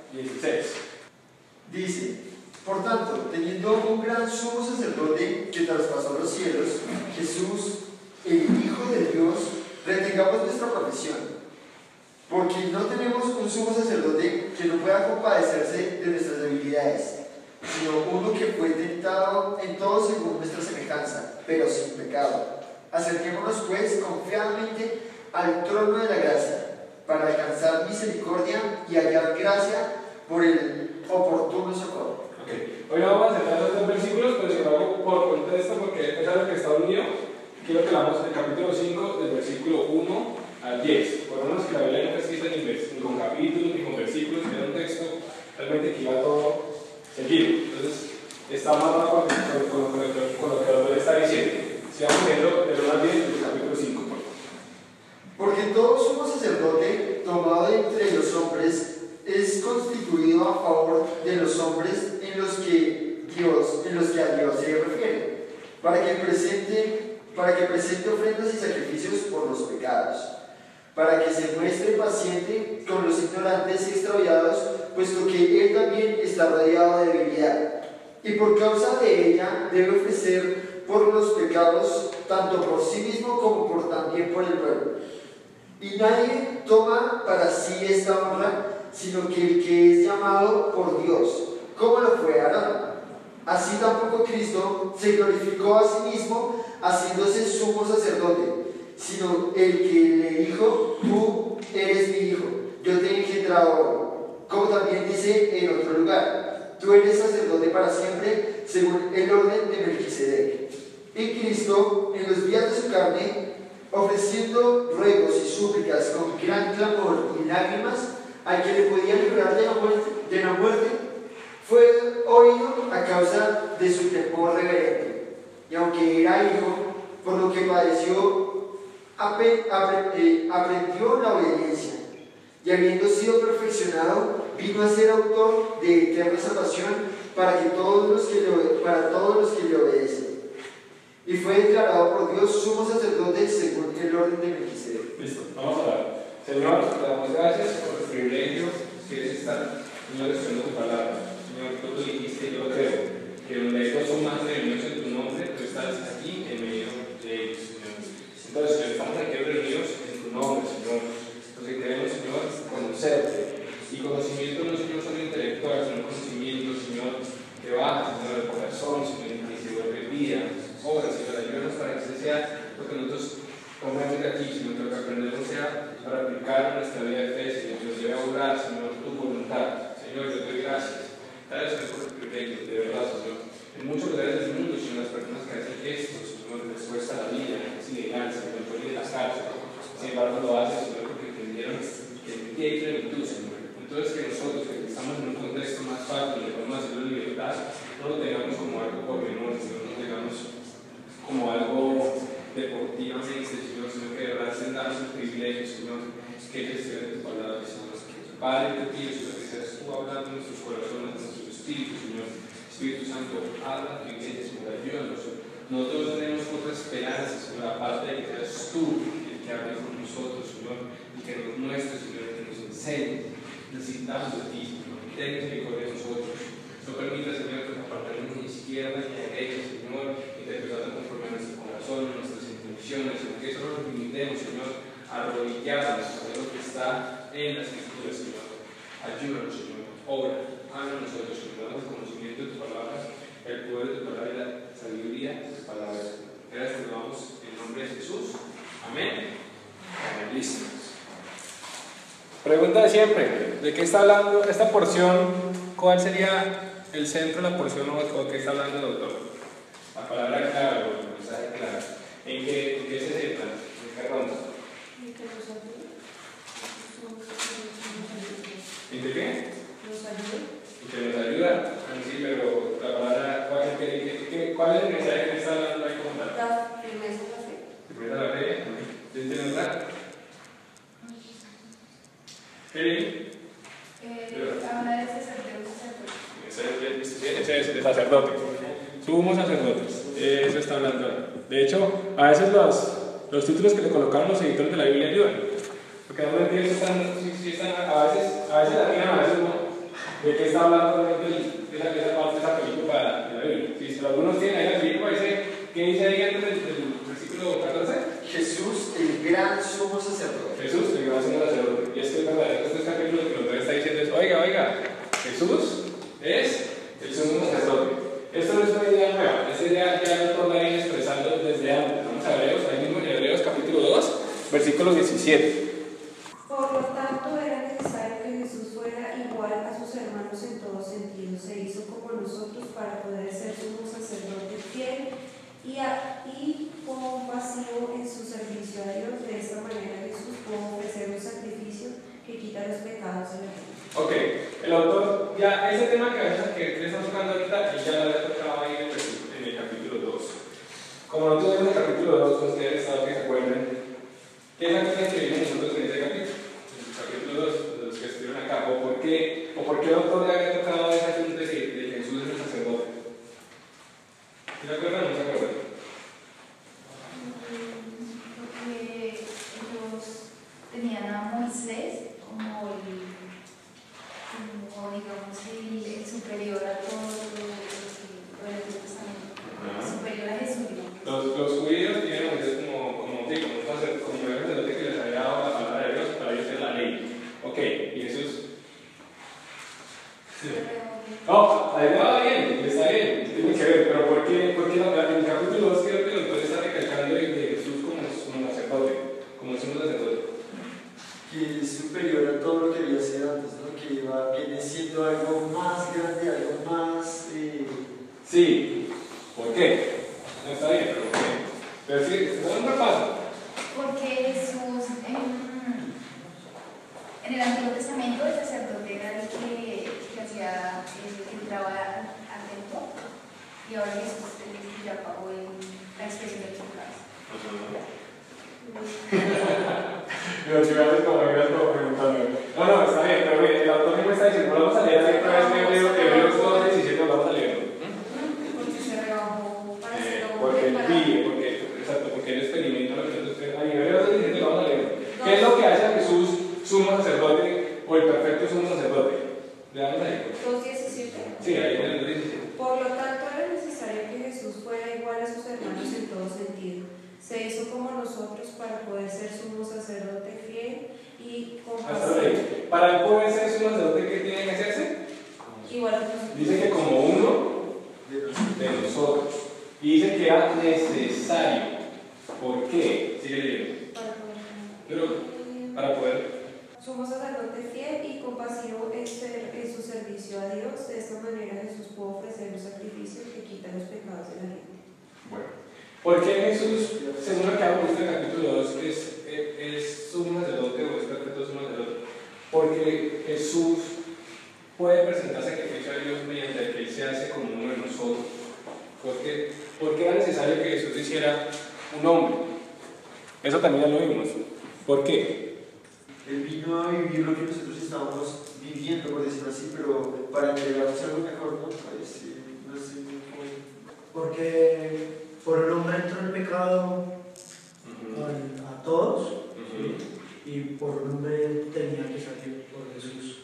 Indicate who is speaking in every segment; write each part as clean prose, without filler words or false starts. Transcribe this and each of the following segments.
Speaker 1: 16.
Speaker 2: Dice: por tanto, teniendo un gran sumo sacerdote que traspasó los cielos, Jesús, el Hijo de Dios, retengamos nuestra profesión. Porque no tenemos un sumo sacerdote que no pueda compadecerse de nuestras debilidades, sino uno que fue tentado en todo según nuestra semejanza, pero sin pecado. Acerquémonos pues confiadamente al trono de la gracia, para alcanzar misericordia y hallar gracia por el oportuno socorro.
Speaker 1: Okay. Hoy no vamos a centrar en estos versículos, pero si lo hago por contexto, porque es algo que está unido. Quiero que leamos el capítulo 5, del versículo 1 al 10. Por lo menos que la Biblia no está escrita ni con capítulos ni con versículos, era un texto realmente que iba todo seguido. Entonces, está amarrado con lo que el autor está diciendo. Sigamos viendo del 1 al 10 del capítulo 5.
Speaker 2: Porque todo sumo sacerdote tomado de entre los hombres es constituido a favor de los hombres en los que a Dios se refiere, para que presente ofrendas y sacrificios por los pecados, para que se muestre paciente con los ignorantes y extraviados, puesto que él también está rodeado de debilidad, y por causa de ella debe ofrecer por los pecados, tanto por sí mismo como también por el pueblo. Y nadie toma para sí esta honra, sino que el que es llamado por Dios, como lo fue Aarón. Así tampoco Cristo se glorificó a sí mismo, haciéndose sumo sacerdote, sino el que le dijo: tú eres mi hijo, yo te he engendrado hoy. Como también dice en otro lugar: tú eres sacerdote para siempre, según el orden de Melquisedec. Y Cristo, en los días de su carne, ofreciendo ruegos y súplicas con gran clamor y lágrimas al que le podía librar de la muerte, fue oído a causa de su temor reverente. Y aunque era hijo, por lo que padeció, aprendió la obediencia. Y habiendo sido perfeccionado, vino a ser autor de eterna salvación para todos los que le obedecen. Y fue declarado por Dios sumo sacerdote según el orden de Melquisedec.
Speaker 1: Listo, vamos a orar. Señor, te damos gracias por el privilegio que es estar, Señor, escuchando tu palabra. Señor, tú dijiste, y yo lo creo, que donde hay dos o más reunidos en tu nombre, tú estás aquí en medio de ellos, Señor. Entonces, Señor, estamos aquí reunidos en tu nombre, Señor. Porque queremos, Señor, conocerte. Y conocimiento no, Señor, solo intelectual, sino conocimiento, Señor, que baja, Señor, del corazón, Señor, que se vuelve vida. Obra, Señor, ayúdanos para que ese sea lo que nosotros tomemos de aquí, Señor, que lo que aprendemos sea para aplicar en nuestra vida de fe, Señor, que nos lleve a orar, Señor, tu voluntad. Señor, yo te doy gracias. Gracias por el privilegio, de verdad, Señor. En muchos lugares del mundo, Señor, las personas que hacen esto, Señor, les cuesta la vida, es ilegal, Señor, pueden ir a las cárceles. Sin embargo, lo hacen, Señor, porque entendieron que hay plenitud, Señor. Entonces, que nosotros, que estamos en un contexto más fácil, que podemos hacerlo en libertad, no lo tengamos como algo pormenor, Señor, no lo tengamos como algo deportivamente, Señor, sino que de verdad estén dando el privilegio, Señor, que ellos estén en tu palabra, Señor. Padre, te pido, Señor, que seas tú hablando en nuestros corazones, en nuestros espíritus, Señor. Espíritu Santo, habla tu iglesia, Señor, ayúdanos. Nosotros no tenemos otra esperanza, Señor, aparte de que seas tú el que hable con nosotros, Señor, y que nos muestres, Señor, que nos enseñes. Necesitamos de ti, Señor. Ten misericordia de nosotros. No permita, Señor, que nos apartemos ni izquierda ni derecha, Señor, interpretando conforme a nuestro corazón, nuestras intenciones, sino que eso nos limitemos, Señor, a arrodillarnos a ver lo que está en las Escrituras, Señor. Ayúdanos, Señor. Obra, habla a nosotros, Señor, damos el conocimiento de tus palabras, el poder de tu palabra y la sabiduría de tus palabras. Gracias, te damos en nombre de Jesús. Amén. Amén. Listo. Pregunta de siempre, ¿de qué está hablando esta porción? ¿Cuál sería el centro de la porción o qué está hablando el autor? La palabra clara, el mensaje claro. ¿En qué se centra? ¿En qué ronda? ¿En qué qué? Que nos ayuda. Sí, pero la palabra, ¿cuál es el mensaje que está hablando ahí como tal?
Speaker 3: La firmeza de la fe.
Speaker 1: Firmeza de la fe. ¿Quién tiene otra? ¿Qué?
Speaker 3: Habla de sacerdote.
Speaker 1: Ese es de sacerdote. Sumos sacerdotes. Eso está hablando ahí. De hecho, a veces los títulos que le colocaron los editores de la Biblia ayudan. Porque realmente ellos están, a veces la tienen, a veces no. ¿De qué está hablando esa parte de esa película de la Biblia? Si algunos tienen ahí la película, ¿qué dice ahí antes del versículo 14?
Speaker 2: Jesús, el gran sumo sacerdote.
Speaker 1: Jesús, el gran sumo sacerdote. Y es que es verdad, este capítulo que nos está diciendo es, oiga, Jesús es el sumo sacerdote. Esto no es una idea nueva, esa idea ya el autor la viene expresando desde antes. Vamos a Hebreos, ahí mismo en Hebreos capítulo 2, versículo 17.
Speaker 3: Por lo tanto, era necesario que Jesús fuera igual a sus hermanos en todo sentido. Se hizo como nosotros para poder ser sumo sacerdote fiel y compasivo en su servicio a Dios. De esta manera Jesús pudo ofrecer un sacrificio que quita los pecados de la gente.
Speaker 1: Ok, el autor, ya ese tema que le estamos tocando ahorita, él ya lo había tocado ahí en el capítulo 2. Como nosotros vemos en el capítulo 2, ustedes saben que se acuerdan, ¿qué es la cosa que vimos nosotros en ese capítulo? En el capítulo 2, de los que estuvieron acá, o por qué el autor le había tocado ese asunto de que Jesús es el sacerdote. ¿Se acuerdan o no se acuerdan?
Speaker 4: Porque ellos tenían a Moisés como digamos el superior a todo el Antiguo Testamento, superior a Jesús.
Speaker 1: Los judíos tienen a Moisés como el sacerdote que les había dado la palabra de Dios para ellos es la ley. Ok, y Jesús. No, la idea va bien, está bien, tiene que ver, pero ¿por qué en el capítulo 2 creo que el autor está recalcando de Jesús como sacerdote, como sumo sacerdote?
Speaker 2: Que es superior a todo lo que había sido antes, ¿no? Que viene siendo algo más grande, algo más...
Speaker 1: Sí, ¿por qué? No está bien, pero ¿por qué? Pero sí, es un repaso.
Speaker 4: Porque Jesús en el Antiguo Testamento el sacerdote era el que hacía, que entraba al templo, y ahora Jesús es el que ya pagó la expresión de los pecados.
Speaker 1: Los ciudadanos como preguntando. No, está bien, pero mire, el autor me está diciendo, vamos a leer otra vez Hebreos 2, 17, vamos a leerlo.
Speaker 3: Porque se rebajó para ser
Speaker 1: Porque él pide, porque él experimenta lo que nosotros tenemos. En Hebreos 2, 17, vamos a leerlo. ¿Qué es lo que hace a Jesús sumo sacerdote o el perfecto sumo sacerdote? ¿Le damos ahí?
Speaker 3: 2:17.
Speaker 1: Sí, ahí en el 17.
Speaker 3: Por lo tanto, era necesario que Jesús fuera igual a sus hermanos en todo sentido. Se hizo como nosotros para poder ser sumo sacerdote fiel y compasivo.
Speaker 1: Para él poder ser sumo sacerdote, ¿qué tiene que hacerse?
Speaker 3: Igual a nosotros.
Speaker 1: Dice que como uno de nosotros. Y dice que era necesario. ¿Por qué? Sigue leyendo. Para poder.
Speaker 3: Sumo sacerdote fiel y compasivo en su servicio a Dios. De esta manera Jesús pudo ofrecer un sacrificio que quita los pecados de la gente.
Speaker 1: Bueno. ¿Por qué Jesús, según lo que habla en el capítulo 2, es sumo sacerdote o es perfecto sumo sacerdote? Porque Jesús puede presentar sacrificio a Dios mediante el que Él se hace como uno de nosotros. ¿Por qué era necesario que Jesús hiciera un hombre? Eso también ya lo vimos. ¿Por qué?
Speaker 2: Él vino a vivir lo que nosotros estábamos viviendo, por decirlo así, pero para entregarnos algo mejor, ¿no? No sé cómo.
Speaker 5: Porque por el hombre entró el pecado a todos, y por el hombre tenía que salir por Jesús.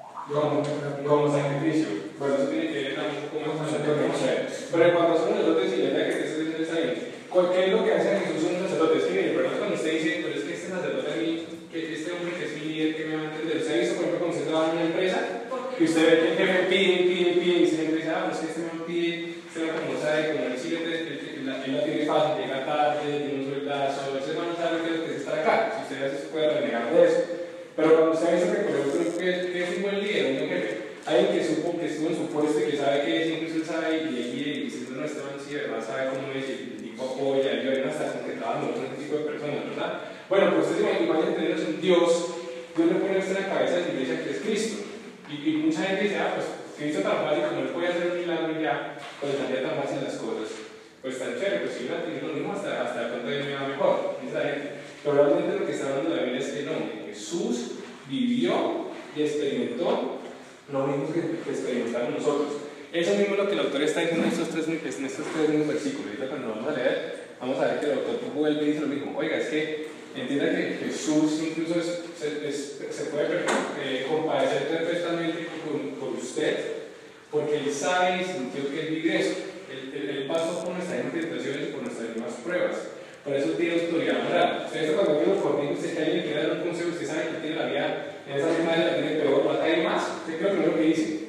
Speaker 1: Como sacrificio. Bueno, eso tiene que ver como sacerdote. Pero cuando son sacerdotes, y la idea que eso está bien. ¿Qué es lo que hace a Jesús un sacerdote? Es que, mire, pero cuando usted dice, pero es que este sacerdote a mí, que este hombre que es mi líder, que me va a entender. ¿Usted ha visto, por ejemplo, cuando usted trabaja en una empresa? Y usted ve que el jefe pide, y siempre dice, pues que este me pide, usted va como sabe, como el chile, él la tiene fácil, llega tarde, tiene un sueldazo, ese no sabe qué es lo que es estar acá. Si usted a veces puede renegar de eso. Pero cuando usted dice que, por ejemplo, que es un buen líder, un jefe, alguien que supo que estuvo en su puesto y que sabe que es, incluso él sabe, y si no está en sí, ¿verdad? Sabe cómo es, y el tipo apoya, y hay hasta con que trabajan con ese tipo de personas, ¿verdad? Bueno, pues ustedes imaginen tenernos un Dios le pone a usted en la cabeza de la iglesia que es Cristo. Y mucha gente dice, pues, Cristo tan fácil, como él puede hacer un milagro y ya, pues salía tan fácil las cosas. Pues tan chévere, pues si uno tiene lo mismo, hasta de pronto me va mejor, dice la gente. Pero realmente lo que está hablando la Biblia es que no, Jesús vivió y experimentó lo mismo que experimentaron nosotros. Eso mismo es lo que el autor está diciendo en estos tres mismos versículos. Ahorita cuando vamos a leer, vamos a ver que el autor vuelve y dice lo mismo. Oiga, es que entienda que Jesús incluso se puede compadecer perfectamente con usted, porque Él sabe y sintió que Él vive eso. Él pasó por nuestras tentaciones y por nuestras mismas pruebas. Por eso tiene autoridad moral. Ustedes cuando vino conmigo, usted que alguien quiere dar un consejo, usted sabe que tiene la vida en esa misma área, la tiene peor, hay más. Usted creo que lo que dice.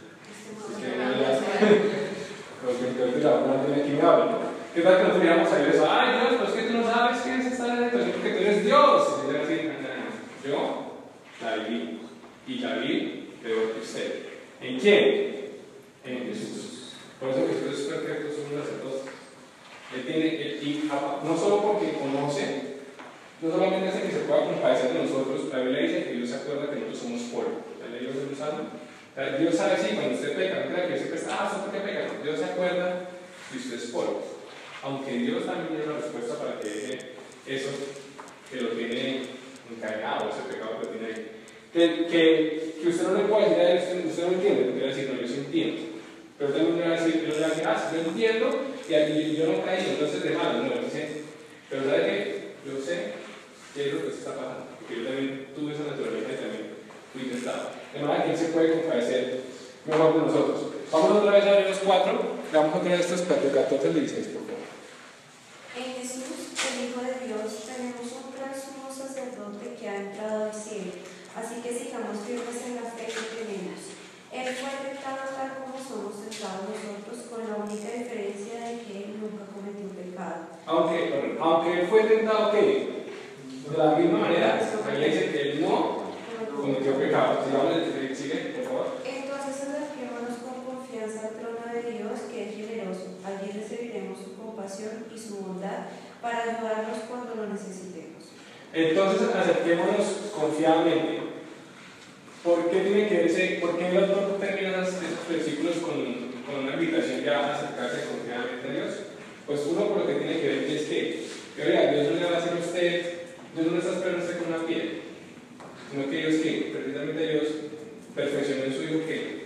Speaker 1: Creo que la moral tiene que me hablar. ¿Qué tal que nosotros digamos a Dios? Ay Dios, pero es que tú no sabes qué es esta situación porque tú eres Dios. Y Dios así, yo la viví. Y la vi peor que usted. ¿En quién? En Jesús. Por eso Jesús es perfecto, son unas de dos. Él tiene, y no solo porque conoce, no solamente hace que se pueda compadecer de nosotros, la Biblia dice que Dios se acuerda que nosotros somos polvo. ¿La ley de los Salmos? Dios sabe, sí, cuando usted peca, no crea que siempre está, ¿usted por qué peca? Dios se acuerda que usted es polvo. Aunque Dios también tiene una respuesta para que deje eso que lo tiene encadenado, ese pecado que lo tiene ahí. Que usted no le puede decir a él, usted no entiende, porque va a decir, no, yo sí entiendo. Pero también le va a decir, yo entiendo y yo no caí, entonces de malo, no, dice, pero ¿sabe qué? Yo sé qué es lo que está pasando, porque yo también tuve esa naturaleza y también fui tentado. De manera que Él se puede compadecer mejor de nosotros. Vamos otra vez a ver los 4, veamos otra vez estos 14 al 16, por favor.
Speaker 3: En Jesús, el Hijo de Dios, tenemos un gran sumo sacerdote que ha entrado al cielo, así que sigamos firmes en la fe que tenemos. Él fue tentado tal como somos tentados nosotros, con la única diferencia de que Él nunca cometió pecado.
Speaker 1: Aunque Él fue tentado, ¿qué? De la misma manera, ahí dice que Él no cometió pecado. Sigue, por favor.
Speaker 3: Entonces acerquémonos con confianza al trono de Dios, que es generoso. Allí recibiremos su compasión y su bondad para ayudarnos cuando lo necesitemos.
Speaker 1: Entonces acerquémonos confiadamente. ¿Por qué tiene que verse? ¿Por qué el autor termina esos versículos con una invitación ya a acercarse confiadamente a Dios? Pues uno, por lo que tiene que ver es que, oiga, Dios no le va a hacer a usted, Dios no está esperando a usted con una piel, sino que Dios que precisamente Dios perfeccionó en su Hijo que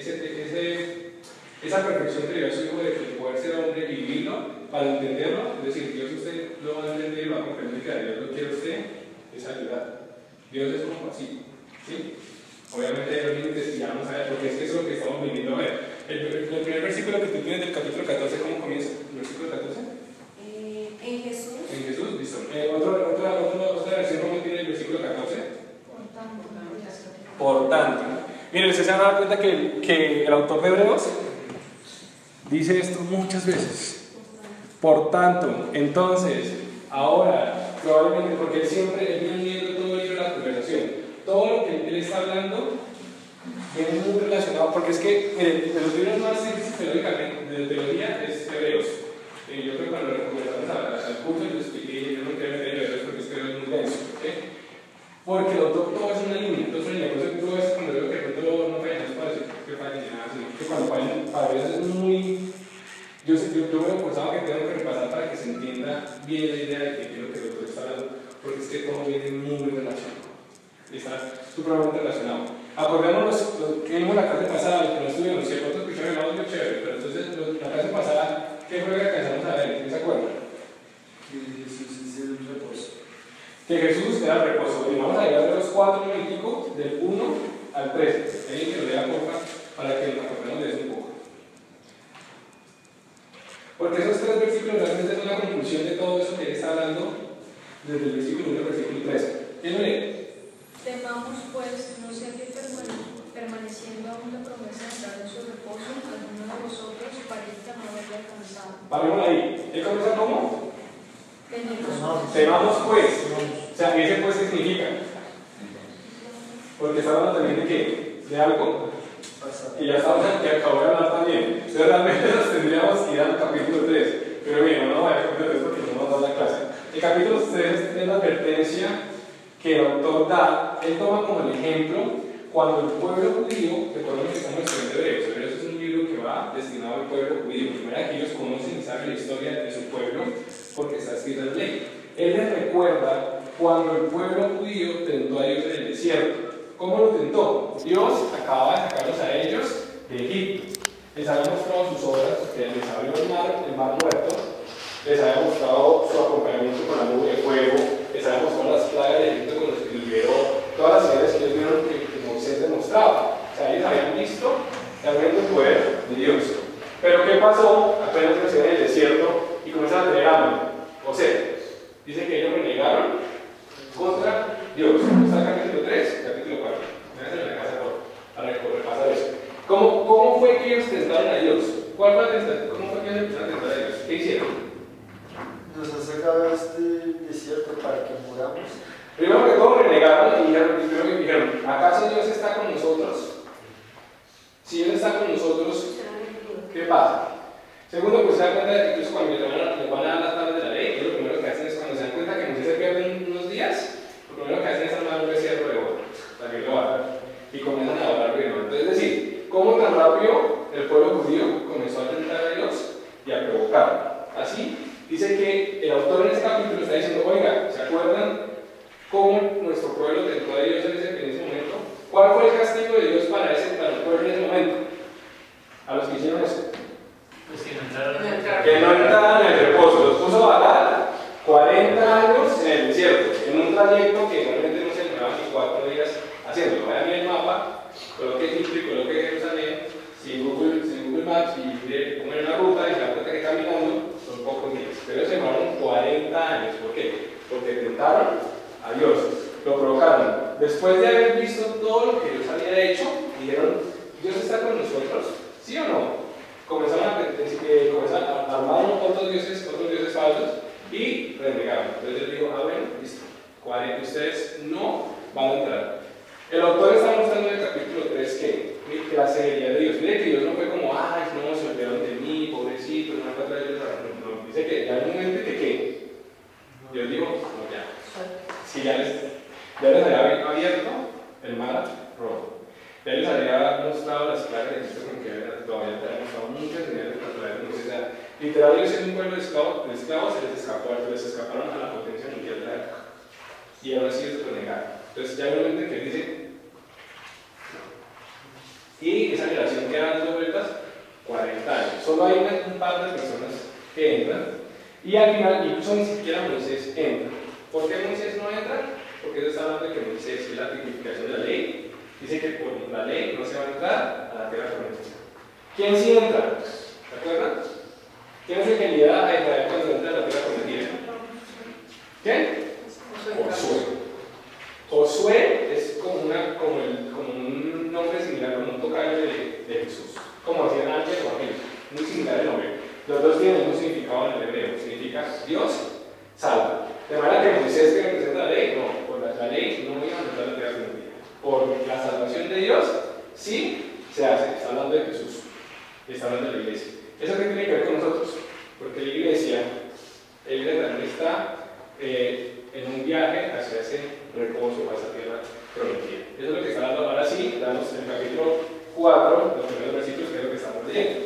Speaker 1: esa perfección que le dio a su Hijo de poder ser hombre y vivirlo para entenderlo, es decir, Dios usted lo va a entender y lo va a comprender que a Dios lo quiere usted, es ayudar. Dios es compasivo, ¿sí? Obviamente hay los límites y ya vamos a ver, porque es que eso es lo que estamos viviendo a ver. El primer versículo que tú tienes del capítulo 14, ¿cómo comienza? ¿El versículo 14?
Speaker 3: En Jesús.
Speaker 1: En Jesús, listo. Otra versión, ¿cómo tiene el versículo 14? Por tanto. Miren, ustedes se han dado cuenta que el autor de Hebreos dice esto muchas veces. Por tanto, entonces, ahora, probablemente, porque él viene viendo todo el libro de la conversación. Todo lo que él está hablando viene muy relacionado, porque es que, miren, de los libros más difíciles de teología es Hebreos. Yo creo que cuando lo comenzamos al curso, yo expliqué, yo no quería meter en Hebreos porque es que es muy denso. Porque todo es una línea, por eso todo es cuando veo que de pronto no falla, no es para decir que falla ni nada, sino que cuando falla, para veces es muy. Yo me he forzado que tengo que repasar para que se entienda bien la idea de qué es lo que el doctor está hablando, porque es que todo viene muy relacionado. Está supremamente relacionado. Acordémonos lo que vimos la clase pasada, lo que no estuvimos, si pronto escucharon el audio chévere, pero entonces la clase pasada, ¿qué fue lo que alcanzamos a ver? ¿Quién se acuerda?
Speaker 2: Que Jesús es el reposo.
Speaker 1: Que Jesús era el reposo. Y vamos a llegar de los 4 minuticos, del 1 al 13. Alguien que lo lea porfa para que nos acordemos de eso un poco. Porque esos 3 versículos realmente son la conclusión de todo eso que él está hablando desde el versículo 1 al versículo 13. ¿Quién lo lee?
Speaker 4: Temamos pues, no sea que permaneciendo aún la promesa de entrar en su reposo, alguno de vosotros parezca no haberle alcanzado.
Speaker 1: Parémosla ahí. ¿Él comienza cómo?
Speaker 4: Temamos
Speaker 1: pues. O sea, ¿ese pues qué significa? Porque está hablando también de qué? ¿De algo? Y ya estamos, que acabo de hablar también. Entonces realmente nos tendríamos que ir al capítulo 3. Pero bien, no vaya al capítulo 3 porque no nos da la clase. El capítulo 3 es la advertencia que el autor da. Él toma como el ejemplo cuando el pueblo judío, recordemos que estamos estudiando Hebreos. Hebreos es un libro que va destinado al pueblo judío. De manera que ellos conocen y saben la historia de su pueblo porque está escrita en la ley. Él les recuerda cuando el pueblo judío tentó a Dios en el desierto. ¿Cómo lo tentó? Dios acaba de sacarlos a ellos de Egipto. Les había mostrado sus obras, que les abrió el mar muerto, les había mostrado su acompañamiento con la nube de fuego, les había mostrado las plagas de Egipto con los que liberó, todas las señales que ellos vieron que Moisés demostraba. O sea, ellos habían visto pasó apenas que en el desierto y comenzaron a tener hambre? O sea, dice que ellos renegaron contra Dios. Está el capítulo 3, capítulo 4. Véanse en la casa para repasar eso. ¿Cómo fue que ellos tentaron a Dios? ¿Cuál fue la tentación? ¿Cómo fue que ellos empezaron a tentar a Dios? ¿Qué hicieron?
Speaker 2: Nos ha sacado de este desierto para que muramos.
Speaker 1: Primero que todo renegaron y dijeron, ¿acaso Dios está con nosotros? Si Dios está con nosotros, ¿qué pasa? Segundo, pues se dan cuenta de que incluso cuando les van a dar las tablas de la ley, lo primero que hacen es cuando se dan cuenta que Moisés se pierde unos días, lo primero que hacen es armar un becerro de oro, para que lo hagan, y comienzan a adorar primero. Entonces, es decir, ¿cómo tan rápido el pueblo judío comenzó a tentar a Dios y a provocarlo? Así, dice que el autor en este capítulo está diciendo, oiga, ¿se acuerdan cómo nuestro pueblo tentó a Dios en ese momento? ¿Cuál fue el castigo de Dios para el pueblo en ese momento? A los que hicieron eso.
Speaker 6: Pues que no entraron
Speaker 1: Que no entraran en el reposo. Los puso a vagar 40 años en el desierto, en un trayecto que realmente no se demoraba ni 4 días haciéndolo. Vayan bien el mapa, coloque Egipto y coloque Jerusalén, sin Google Maps y mire cómo era una ruta y se dan cuenta que caminando son pocos días. Pero se demoraron 40 años. ¿Por qué? Porque tentaron a Dios, lo provocaron. Después de haber visto todo lo que Dios había hecho, dijeron, ¿Dios está con nosotros? ¿Sí o no? Comenzaron a armar otros dioses falsos y renegaron. Entonces Dios dijo, bueno, listo, ustedes no van a entrar. El autor está mostrando en el capítulo 3 que la severidad de Dios. Mire que Dios no fue como, ay, no, se olvidaron de mí, pobrecito, no me atrás de Dios. No, dice que ya hay un momento que ¿qué? Dios dijo, no, ya. Si ya les había abierto el mar rojo. Ya les había mostrado las plagas de Egipto con que todavía te había mostrado muchas señales naturales. O sea, literal, ellos siendo un pueblo de esclavos, se les escaparon a la potencia mundial de la época. Y ahora sí les renegaron. Entonces ya hay un momento en que dice, y esa generación queda dando vueltas 40 años. Solo hay un par de personas que entran, y al final, incluso ni siquiera Moisés entra. ¿Por qué Moisés no entra? Porque eso está hablando de que Moisés es la tipificación de la ley. Dice que por la ley no se va a entrar a la tierra prometida. ¿Quién sí entra? ¿Se acuerdan? ¿Quién es el que lidera a Israel cuando entra a la tierra prometida? ¿Quién? Josué. Josué es como un nombre similar, como un tocayo de Jesús. Como hacían antes o aquellos. Muy similar el nombre. Los dos tienen un significado en el hebreo. Significa Dios salva. De manera que Moisés, que representa la ley, no. Por la ley no iba a entrar a la tierra prometida. Por la salvación de Dios, sí se hace. Está hablando de Jesús. Está hablando de la iglesia. ¿Eso qué tiene que ver con nosotros? Porque la iglesia también está en un viaje hacia ese reposo, a esa tierra prometida. Eso es lo que está hablando ahora sí. Damos en el capítulo 4, los primeros versículos, que es lo que estamos leyendo.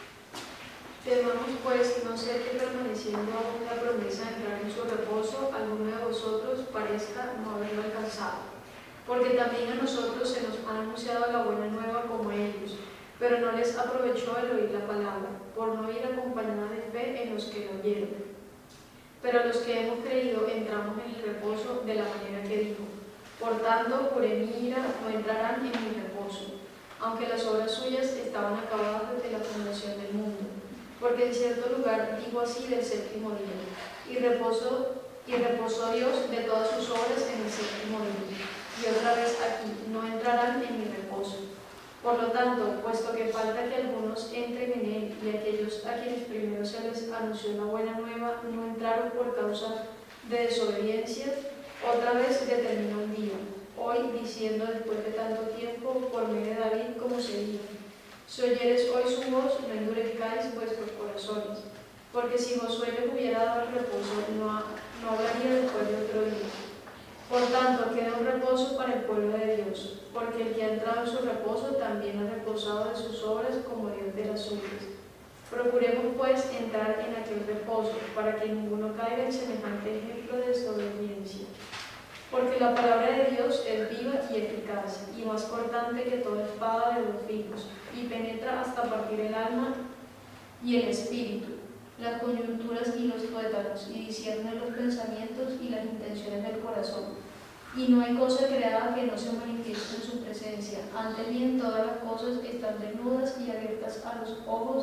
Speaker 7: Temamos pues no ser que permaneciendo aún la promesa de entrar en su reposo, alguno de vosotros parezca no haberlo alcanzado. Porque también a nosotros se nos ha anunciado la buena nueva como a ellos, pero no les aprovechó el oír la palabra, por no ir acompañada de fe en los que la oyeron. Pero los que hemos creído entramos en el reposo de la manera que dijo. Por tanto, juré mi ira, no entrarán en mi reposo, aunque las obras suyas estaban acabadas desde la fundación del mundo. Porque en cierto lugar dijo así del séptimo día, y reposó Dios de todas sus obras en el séptimo día. Y otra vez aquí, no entrarán en mi reposo. Por lo tanto, puesto que falta que algunos entren en él, y aquellos a quienes primero se les anunció la buena nueva no entraron por causa de desobediencia, otra vez determinó un día, hoy diciendo después de tanto tiempo, por medio de David, como se dijo: si oyeres hoy su voz, no endurezcáis vuestros corazones. Porque si Josué les hubiera dado el reposo, no hablaría después de otro día. Por tanto, queda un reposo para el pueblo de Dios, porque el que ha entrado en su reposo también ha reposado de sus obras como Dios de las suyas. Procuremos pues entrar en aquel reposo, para que ninguno caiga en semejante ejemplo de desobediencia. Porque la palabra de Dios es viva y eficaz, y más cortante que toda espada de 2 filos, y penetra hasta partir el alma y el espíritu, las coyunturas y los tuétanos, y discierne los pensamientos y las intenciones del corazón. Y no hay cosa creada que no se manifieste en su presencia. Antes bien, todas las cosas están desnudas y abiertas a los ojos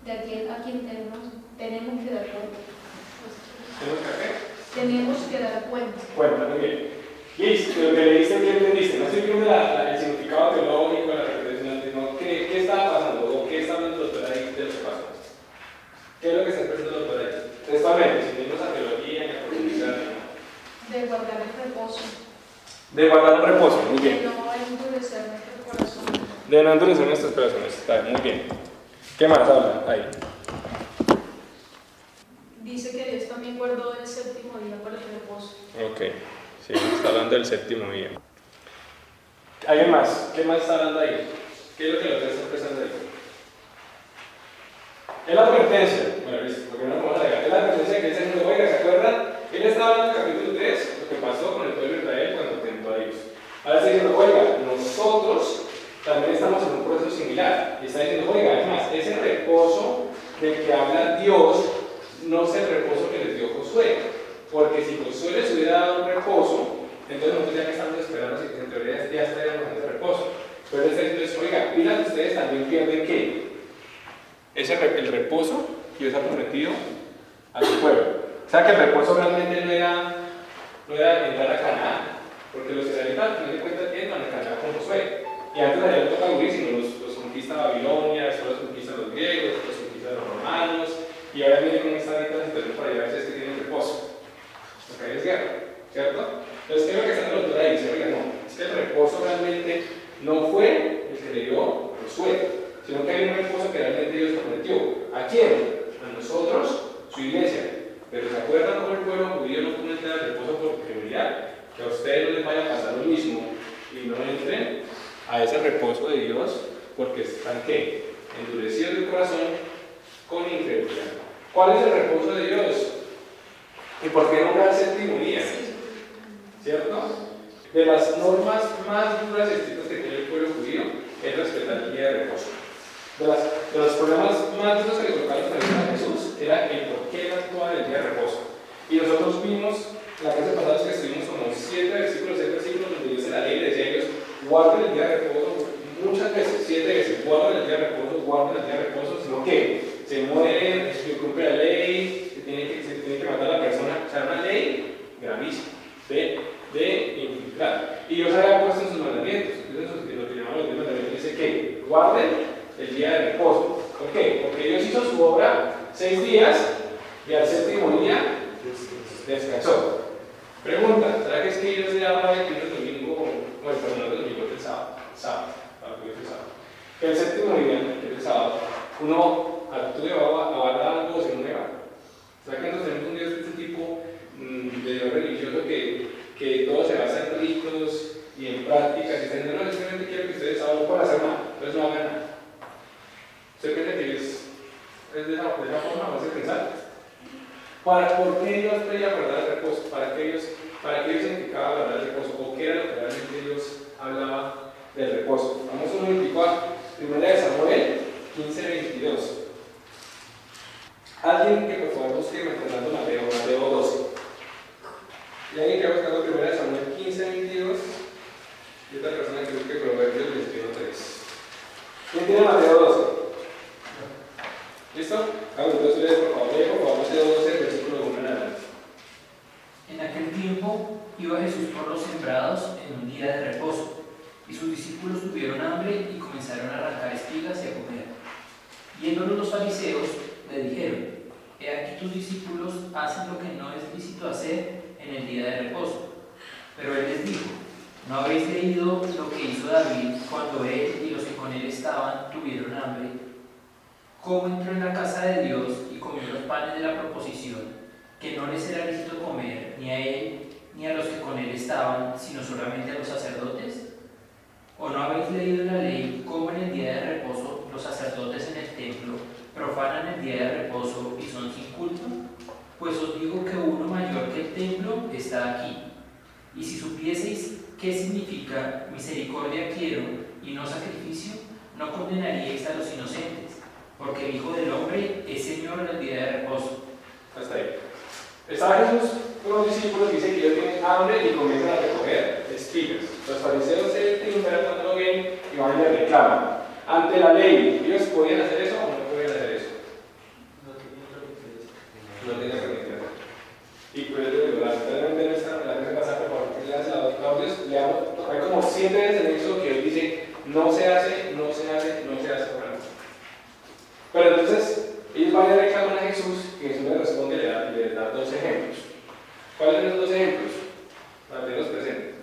Speaker 7: de aquel a quien tenemos que dar cuenta.
Speaker 1: ¿Tenemos café?
Speaker 7: Tenemos que dar cuenta.
Speaker 1: Cuenta, muy bien. Listo, lo que leíste, ¿qué entendiste? No estoy viendo el significado teológico, la repetición, sino qué estaba pasando o qué está hablando el doctor ahí de lo que pasó. ¿Qué es lo que está expresando el doctor ahí? Textualmente, sin irnos a teología ni a profundizar.
Speaker 7: De guardar el reposo.
Speaker 1: De guardar un reposo, muy bien.
Speaker 7: De no endurecer nuestro corazón.
Speaker 1: De no endurecer nuestros corazones, está muy bien. ¿Qué más habla ahí?
Speaker 7: Dice que Dios también guardó el séptimo día para el reposo.
Speaker 1: Ok, sí, está hablando del séptimo día. ¿Alguien más? ¿Qué más está hablando ahí? ¿Qué es lo que el otro está expresando ahí? Es la advertencia, bueno, listo, porque no nos vamos a negar. Es la advertencia que él está diciendo, oiga, ¿se acuerdan? Él estaba hablando en el capítulo 3, lo que pasó con el pueblo de Israel cuando tentó a Dios. Ahora está diciendo, oiga, nosotros también estamos en un proceso similar. Y está diciendo, oiga, además, ese reposo del que habla Dios no es el reposo que les dio Josué. Porque si Josué les hubiera dado un reposo, entonces nosotros ya que estamos esperando, si en teoría ya estaríamos en ese reposo. Pero él está diciendo, oiga, pilas, ustedes también pierden ¿qué? El reposo que Dios ha prometido a su pueblo. O sea que el reposo realmente no era entrar a Canaán, porque los israelitas al final de cuentas entran a Canaán con Josué. Y antes de allá les toca huir, sino los conquista Babilonia, después los conquistan los griegos, después los conquistan los romanos, y ahora viene con esta situación para llevar a ustedes que tienen reposo. Porque ahí es guerra, ¿cierto? Entonces, ¿qué es lo que está en la autora ahí? Dice, oiga, no, es que el reposo realmente no fue el que le dio Josué, sino que hay un reposo que realmente Dios prometió. ¿A quién? A nosotros, su iglesia. Pero ¿se acuerdan cómo el pueblo judío no pudo entrar al reposo por incredulidad? Que a ustedes no les vaya a pasar lo mismo y no entren a ese reposo de Dios porque están ¿qué? Endurecidos de corazón con incredulidad. ¿Cuál es el reposo de Dios? ¿Y por qué no el séptimo día? ¿Cierto? De las normas más duras y estrictas que tiene el pueblo judío es respetar el día de reposo. De los problemas más duros que le tocaron a Jesús era el por qué él actuaba en el día de reposo. Y nosotros vimos, la clase pasada que estuvimos como 6 versículos donde Dios en la ley le decía a ellos, guarden el día de reposo, muchas veces, 7 veces, guarden el día de reposo, guarden el día de reposo, sino que se mueren, se cumple la ley, se tiene que matar a la persona, o sea, una ley gravísima de infiltrar. Y Dios había puesto en sus mandamientos, entonces lo que llamamos los 10 mandamientos dice que guarden el día de reposo. ¿Por qué? Porque Dios hizo su obra 6 días y al séptimo día descansó. Pregunta, ¿será que es que Dios le habla de que el domingo, bueno, perdón, el domingo es el sábado, para que es el sábado? Que el séptimo día, que es el sábado, uno actúe o haga algo o se mueva. ¿Será que nosotros tenemos un Dios de este tipo de Dios religioso que todo se basa en ritos y en prácticas y está diciendo, no, simplemente quiero que ustedes no puedan hacer nada, entonces no hagan nada? ¿Usted piensa que es de esa forma? ¿Vas a pensar? ¿Por qué Dios pedía guardar el reposo? ¿Para qué Dios significaba guardar el reposo? ¿O qué era lo que realmente Dios hablaba del reposo? Vamos un momentico a 1 Samuel 15:22. Alguien que por favor busque Fernando Mateo 12. Y alguien que va buscando 1 Samuel 15:22 y otra persona que busque Proverbios 21:3. ¿Quién tiene Mateo 12? ¿Listo? Entonces ustedes por favor, Mateo 12, versículo 1 en adelante.
Speaker 6: En aquel tiempo iba Jesús por los sembrados en un día de reposo, y sus discípulos tuvieron hambre y comenzaron a arrancar espigas y a comer. Viéndolo los fariseos, le dijeron: He aquí tus discípulos hacen lo que no es lícito hacer en el día de reposo. Pero él les dijo: ¿No habéis leído lo que hizo David cuando él y los que con él estaban tuvieron hambre? ¿Cómo entró en la casa de Dios y comió los panes de la proposición, que no les era lícito comer ni a él ni a los que con él estaban, sino solamente a los sacerdotes? ¿O no habéis leído en la ley cómo en el día de reposo los sacerdotes en el templo profanan el día de reposo y son sin culto? Pues os digo que uno mayor que el templo está aquí. Y si supieseis qué significa misericordia quiero y no sacrificio, no condenaríais a los inocentes, porque el Hijo del Hombre es Señor del día de reposo.
Speaker 1: Hasta ahí. Estaba Jesús con los discípulos y dice que ellos tienen hambre y comienzan a recoger espigas. Los fariseos se triunfan cuando lo ven y van y le reclaman. Ante la ley, ¿ellos podían hacer eso o no podían hacer eso? no tenía permitido hacer. Y pues realmente no está, la clase pasada, por favor, que leas los audios, hay como 7 veces en eso que él dice, no se hace, no se hace, no se hace. Pero entonces, ellos van a reclamar a Jesús, y Jesús les responde y les da 2 ejemplos. ¿Cuáles son los 2 ejemplos? Para tenerlos presentes.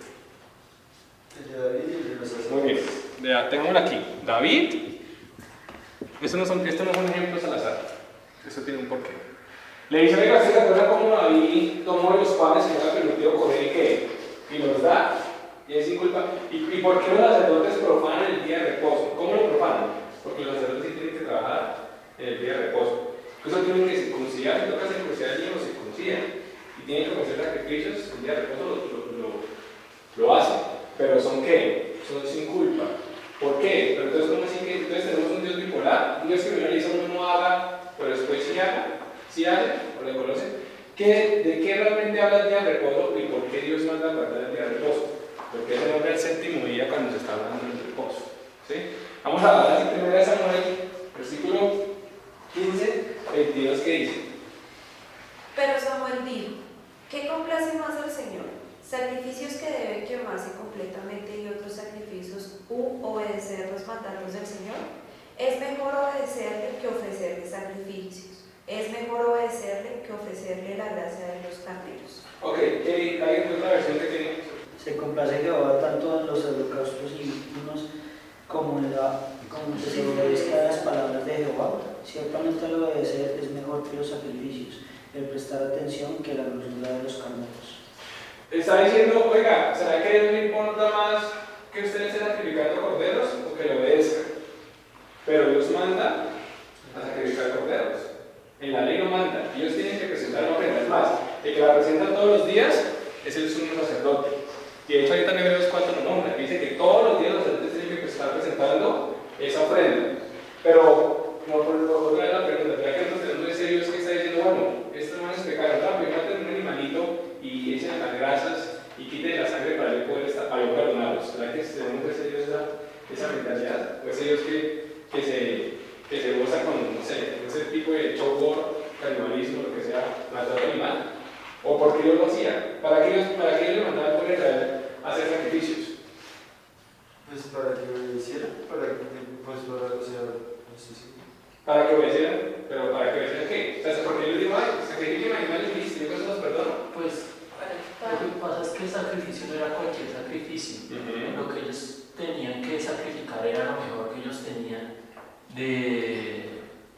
Speaker 2: El de David y el de los sacerdotes.
Speaker 1: Muy bien, tengámoslo aquí. David, estos no son ejemplos al azar, eso tiene un porqué. Le dice, oiga, ¿se acuerda cómo David tomó los panes que no había permitido comer y qué? Y los da, y es sin culpa. ¿Y por qué los sacerdotes profanan el día de reposo? ¿Cómo lo profanan? Porque los sacerdotes sí tienen que trabajar en el día de reposo. Incluso tienen que circuncidar, si toca circuncidar el niño, lo circuncidan. Y tienen que ofrecer sacrificios, el día de reposo lo hacen. Pero ¿son qué? Son sin culpa. ¿Por qué? Pero entonces, ¿cómo así que entonces tenemos un Dios bipolar? Un Dios que primero le dice a uno no haga, pero después sí haga, sí hace, o le conoce. ¿De qué realmente habla el día de reposo y por qué Dios manda a guardar el día de reposo? Porque es el nombre del séptimo día cuando se está hablando del reposo. ¿Sí? Vamos a hablar de 1 Samuel, versículo 15, 22, ¿qué dice?
Speaker 3: Pero Samuel dijo, ¿qué complace más al Señor? ¿Sacrificios que deben quemarse completamente y otros sacrificios u obedecer los mandatos del Señor? Es mejor obedecerle que ofrecerle sacrificios. Es mejor obedecerle que ofrecerle la gracia de los carneros.
Speaker 1: Ok, ¿hay otra versión que tiene?
Speaker 5: Se complace Jehová tanto en los holocaustos y unos como que se obedezca a las palabras de Jehová. Ciertamente el obedecer es mejor que los sacrificios, el prestar atención que la dulzura de los carneros.
Speaker 1: Está diciendo, oiga, ¿será que Dios le importa más que ustedes estén sacrificando corderos o que le obedezcan? Pero Dios manda a sacrificar corderos. En la ley no manda. Ellos tienen que presentar ofrendas más. El que la presenta todos los días es el sumo sacerdote. Y de hecho ahorita en Hebreos 4 lo nombra. Dice que todos los días los sacerdotes tienen que estar presentando esa ofrenda. Pero, no por otra vez la pregunta, ¿será que nosotros tenemos ese Dios que está diciendo, bueno, estos no es pecado, rápido, maten un animalito y echen las grasas y quiten la sangre para yo poder perdonarlos? ¿Será que tenemos ese Dios esa mentalidad? ¿O ese Dios que se goza con, no sé, ese tipo de chocor, canibalismo, lo que sea, maltrato animal? ¿O porque Dios lo hacía? ¿Para qué Dios le mandaba al pueblo de Israel a hacer sacrificios?
Speaker 2: Pues para que obedecieran, o sea, no sé si.
Speaker 1: Para que obedecieran, pero ¿para que obedecieran qué? O sea, porque yo les digo, ay, sacrifiquen animales y listo, yo con eso los perdono.
Speaker 6: Pues lo que pasa es que el sacrificio no era cualquier sacrificio. Lo que ellos tenían que sacrificar era lo mejor que ellos tenían de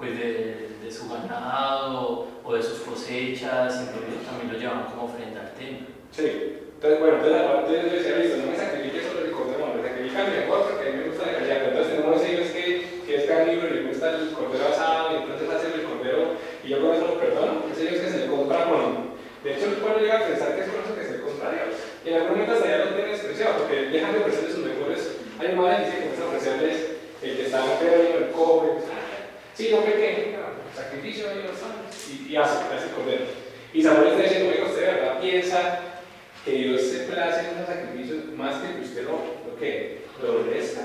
Speaker 6: su ganado o de sus cosechas, y también lo llevaban como ofrenda al templo.
Speaker 1: Sí. Entonces, bueno, aparte yo decía, listo, no me sacrifique solo el cordero, me sacrifican mejor porque a mí me gusta la calidad. Entonces tenemos ellos que es carnívoro y le gusta el cordero asado y entonces hacen el cordero y yo con eso lo perdono. Es ellos que se le compra con. De hecho, el pueblo llega a pensar que es con eso que se le compra a Dios. Y en algún momento hasta ya lo tienen despreciado porque dejan de ofrecerles sus mejores animales y dicen que comienzan a ofrecerles el que está enfermo, el cobre. Sí, no pequé, sacrificio de Dios y hace el cordero. Y Samuel está diciendo, oiga, usted de verdad piensa que Dios se place en los sacrificios más que usted lo obedezca.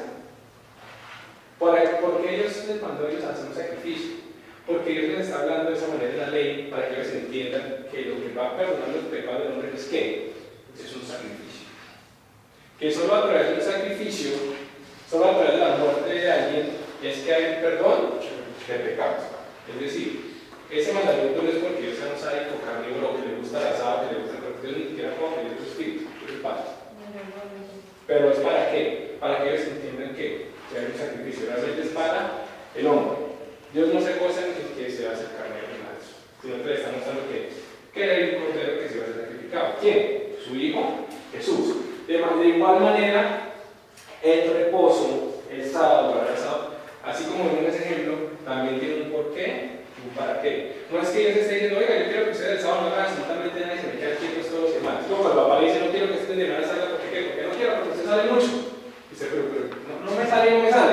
Speaker 1: Porque ellos les mandó a ellos a hacer un sacrificio. Porque Dios les está hablando de esa manera de la ley para que ellos entiendan que lo que va a perdonar los pecados del hombre es que es un sacrificio. Que solo a través de un sacrificio, solo a través de la muerte de alguien, es que hay un perdón de pecados. Es decir, ese mandamiento no es porque Dios sea un sádico carnívoro que le gusta el asado, que le gusta el cuerpo. Dios ni siquiera puede pedir su espíritu, es el Padre. Pero es para qué? Para que ellos entiendan que hay un sacrificio. Realmente es para el hombre. Dios no se goza en que se va a hacer carnero ni nada de eso, sino que le está mostrando que era el cordero que se iba a ser sacrificado. ¿Quién? Su Hijo Jesús. De igual manera, el reposo, el sábado, así como en ese ejemplo, también tiene un porqué. ¿Para qué? No es que Dios esté diciendo, oiga, yo quiero que ustedes el sábado no hagan absolutamente nada y se me quedan quietos todos los demás. Como cuando papá le dice, no quiero que estén de nada salga, ¿por qué? Porque no quiero, porque usted sale mucho. Dice, pero no me sale, no me sale.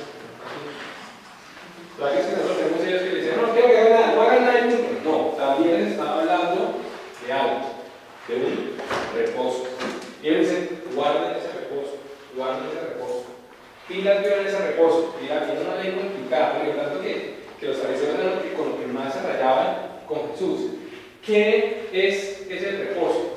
Speaker 1: ¿Verdad que es que nosotros tenemos ellos que le dicen, no quiero que hagan nada, no hagan nada mucho? No, también les está hablando de algo, de un reposo. Y él dice, guarden ese reposo, guarden ese reposo. Pilas violan ese reposo. Y aquí es una ley complicada, porque tanto que los fariseos eran con lo que más se rayaban con Jesús. ¿qué es el reposo?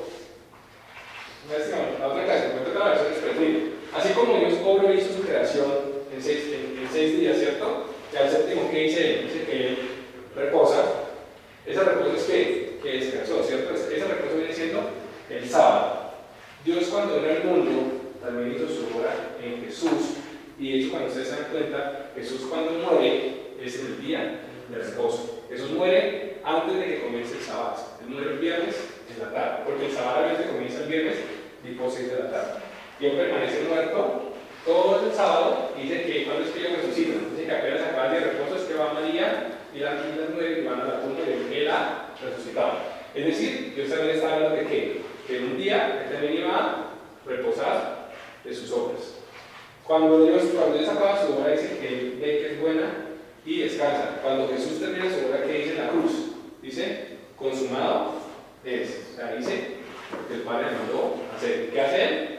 Speaker 1: La otra clase, cuento otra versión expresiva. Así como Dios obró y hizo su creación en 6 días, ¿cierto? Y al séptimo, ¿qué dice él? Dice que él reposa. Ese reposo es que descansó, ¿cierto? Ese reposo viene siendo el sábado. Dios, cuando era el mundo, también hizo su obra en Jesús. Y de hecho, cuando ustedes se dan cuenta, Jesús cuando muere es el día de reposo. Jesús muere antes de que comience el sábado. Él muere el viernes en la tarde, porque el sábado realmente comienza el viernes tipo 6 de la tarde. Y él permanece muerto todo el sábado y dice que cuando es que ellos resucitan. Dice que apenas acaba el día de reposo es que va María y las mujeres y van a la tumba y él ha resucitado. Es decir, Dios también está hablando de que en un día él también iba a reposar de sus obras. Cuando Dios acaba su obra, dice que él ve que es buena y descansa. Cuando Jesús termina su obra, ¿qué dice en la cruz? Dice, consumado es. O sea, dice que el Padre mandó hacer. ¿Qué hace él?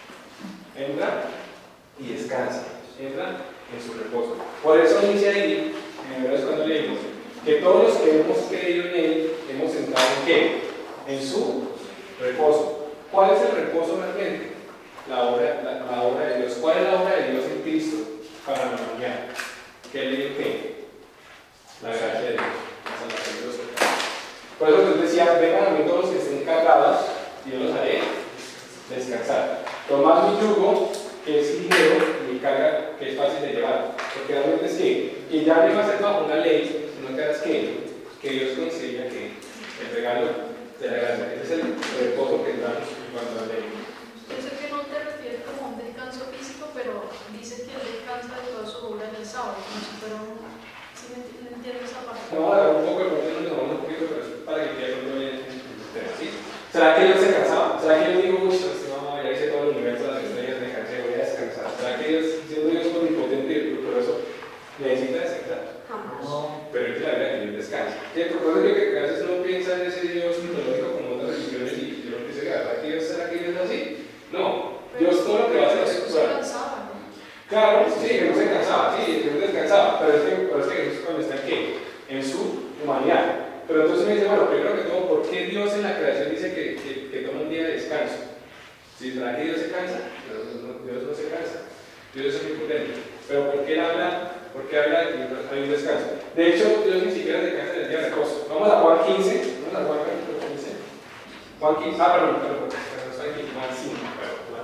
Speaker 1: Entra y descansa. Entra en su reposo. Por eso dice ahí, en Hebreos cuando leímos, que todos los que hemos creído en él, hemos entrado en ¿qué? En su reposo. ¿Cuál es el reposo realmente? La obra de Dios. ¿Cuál es la obra de Dios en Cristo para la humanidad? ¿Qué le dijo qué? La gracia de Dios, la salvación de los pecados. Por eso Dios decía, vengan a mí todos los que estén cargados y yo los haré descansar. Tomad mi yugo, que es ligero, y mi carga, que es fácil de llevar. Porque realmente es que ya no iba a ser bajo una ley, sino que era que Dios conseguía que el regalo de la gracia. Ese es el reposo que entramos en cuanto a la ley.
Speaker 7: Yo sé que no te refieres como a un descanso físico, pero dice que él descansa de toda su obra en el sábado, como si fuera un... ¿Sí me entiendes esa parte?
Speaker 1: Vamos a dar un poco de contenido, nos vamos un poquito, pero es para que quede muy bien el tema, ¿sí? ¿Será que Dios se cansaba? ¿Será que Dios dijo, uy, no, ya hice todo el universo, las estrellas, me cansé, voy a descansar? ¿Será que Dios, siendo Dios omnipotente y poderoso, necesita descansar?
Speaker 3: Jamás.
Speaker 1: Pero es que la verdad que Dios descansa. ¿Cierto? Por eso yo que a veces uno piensa en ese Dios mitológico como otras religiones y yo no pienso que ¿será que Dios es así? No, Dios todo lo que va a hacer es
Speaker 7: se cansaba, ¿no?
Speaker 1: Claro, sí, Jesús se cansaba, sí, Jesús descansaba, pero es que Jesús cuando está en su humanidad. Pero entonces me dice, bueno, primero que todo, ¿por qué Dios en la creación dice que toma un día de descanso? ¿Sí? ¿Será que Dios se cansa? Dios no se cansa, Dios es omnipotente. Pero ¿por qué habla de que hay un descanso? De hecho, Dios ni siquiera descansa en el día de reposo. Vamos a Juan 15, vamos a Juan capítulo 15. Juan 15, perdón, está aquí, Juan 5, Juan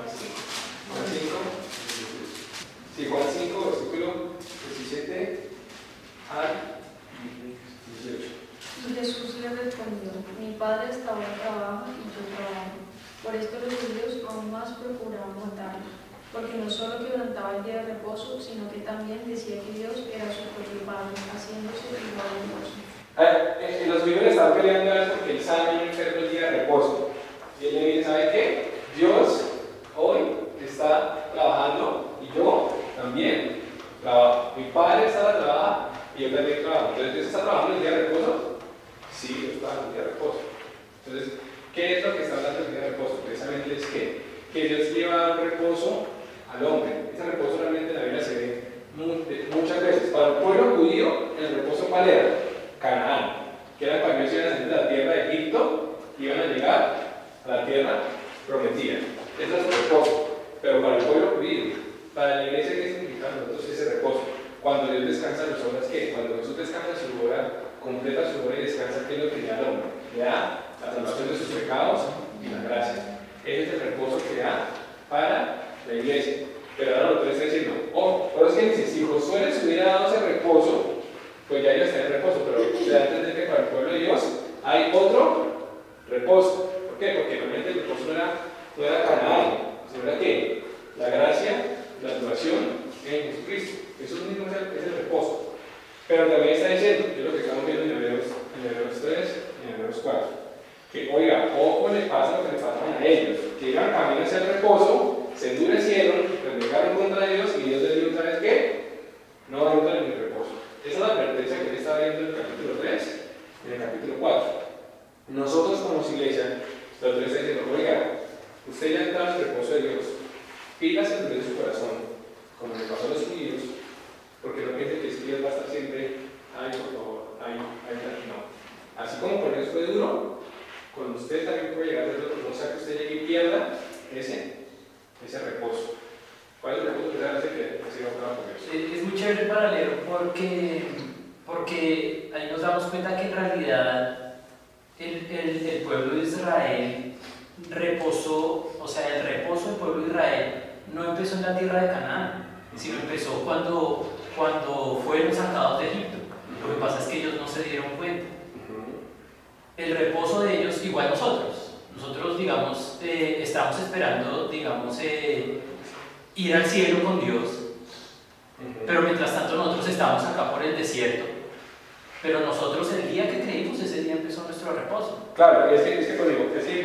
Speaker 1: 5. Sí, Juan 5, versículo 17 al 18.
Speaker 7: Y Jesús le respondió, mi padre hasta ahora trabaja y yo trabajo. Por esto los judíos aún más procuraban matarlo, porque no solo quebrantaba el día de reposo, sino que también decía que Dios era su propio Padre, haciéndose igual a Dios.
Speaker 1: Los judíos le están peleando a él porque él sana a un enfermo el día de reposo. Y él le dice, ¿sabe qué? Dios hoy está trabajando y yo también trabajo. Mi padre trabaja y yo también trabajo. Entonces, ¿Dios está trabajando el día de reposo? Sí, Dios está trabajando el día de reposo. Entonces, ¿qué es lo que está hablando el día de reposo? Precisamente es que Dios lleva reposo al hombre. Ese reposo realmente en la Biblia se ve muchas veces. Para el pueblo judío, el reposo ¿cuál era? Canaán, que era cuando ellos iban a salir de la tierra de Egipto y iban a llegar a la tierra prometida. Ese es el reposo. Pero para el pueblo judío, para la iglesia, ¿qué significa nosotros ese reposo? Cuando Dios descansa en las obras, ¿qué? Cuando Jesús descansa en su obra, completa su obra y descansa, ¿qué es lo que le da al hombre? Le da la salvación de sus pecados y la gracia. Ese es el reposo que da para la iglesia. Pero ahora lo que está diciendo, pero es que si Josué les hubiera dado ese reposo, pues ya ellos tenían reposo, pero se da a entender que para el pueblo de Dios hay otro reposo. ¿Por qué? Porque realmente el reposo no era Canaán, sino era ¿qué? La gracia, la salvación en Jesucristo. Eso mismo es el reposo. Pero también está diciendo, que es lo que estamos viendo en Hebreos 3 y en Hebreos 4, que oiga, ojo le pasa lo que le pasaron a ellos, que iban camino hacia el reposo, se endurecieron, renegaron contra Dios y Dios les dijo, ¿sabes qué? No entran en mi reposo. Esa es la advertencia que él está viendo en el capítulo 3 y en el capítulo 4. Nosotros como iglesia, lo que está diciendo, oiga, usted ya ha entrado en el reposo de Dios, pídase en su corazón, como le pasó a los judíos, porque no piense que Dios va a estar siempre, ay, por favor, ay, no. Así como con Dios fue duro, con usted también puede llegar a ser duro, no sea que usted llegue y pierda ese reposo. ¿Cuál es el reposo que se hace que siga otra por Dios?
Speaker 6: Es muy chévere para leer porque ahí nos damos cuenta que en realidad el pueblo de Israel reposó, o sea, el reposo del pueblo de Israel no empezó en la tierra de Canaán, sino empezó cuando fueron sacados de Egipto. Lo que pasa es que ellos no se dieron cuenta. El reposo de ellos, igual nosotros digamos, estamos esperando, digamos, ir al cielo con Dios, pero mientras tanto nosotros estamos acá por el desierto, pero nosotros el día que creímos, ese día empezó nuestro reposo.
Speaker 1: Claro, es que hay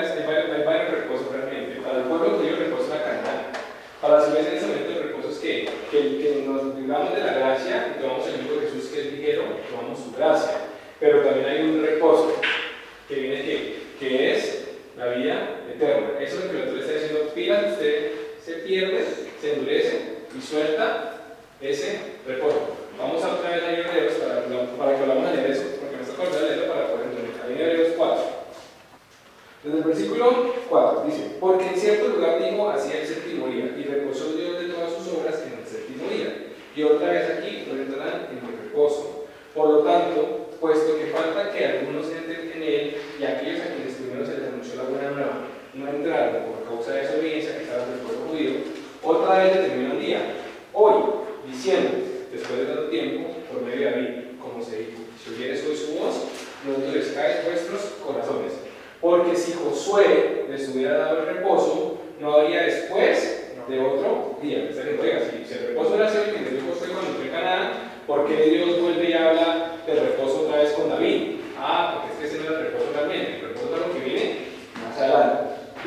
Speaker 1: varios reposos realmente. Para el pueblo judío el reposo es la Canaán. Para su vez en ese momento el reposo es que nos digamos de la gracia y tomamos el mismo Jesús que es ligero, tomamos su gracia. Pero también hay un reposo que viene que es la vida eterna. Eso es lo que el otro está diciendo. Pilas, usted se pierde, se endurece y suelta ese reposo. Vamos a otra vez a Hebreos para que hablamos de eso, porque me está acordando de leerlo para poder entender. Ahí en Hebreos 4. Desde el versículo 4 dice: porque en cierto lugar dijo hacia el séptimo día, y reposó Dios de todas sus obras en el séptimo día. Y otra vez aquí no entrarán en el reposo. Por lo tanto, puesto que falta que algunos entren en él, y aquellos a quienes primero se les anunció la buena nueva no entraron por causa de desobediencia que estaba del pueblo judío, otra vez determinó un día, hoy, diciendo, después de tanto tiempo, por medio de David, como se dijo: si oyeres hoy su voz, no endurezcáis vuestros corazones. Porque si Josué les hubiera dado el reposo, no habría después de otro día. Si el reposo era así, que le dio Josué cuando fue a Canaán, ¿por qué Dios vuelve y habla del reposo otra vez con David? Porque es que ese no es el reposo realmente, el reposo es lo que viene más adelante.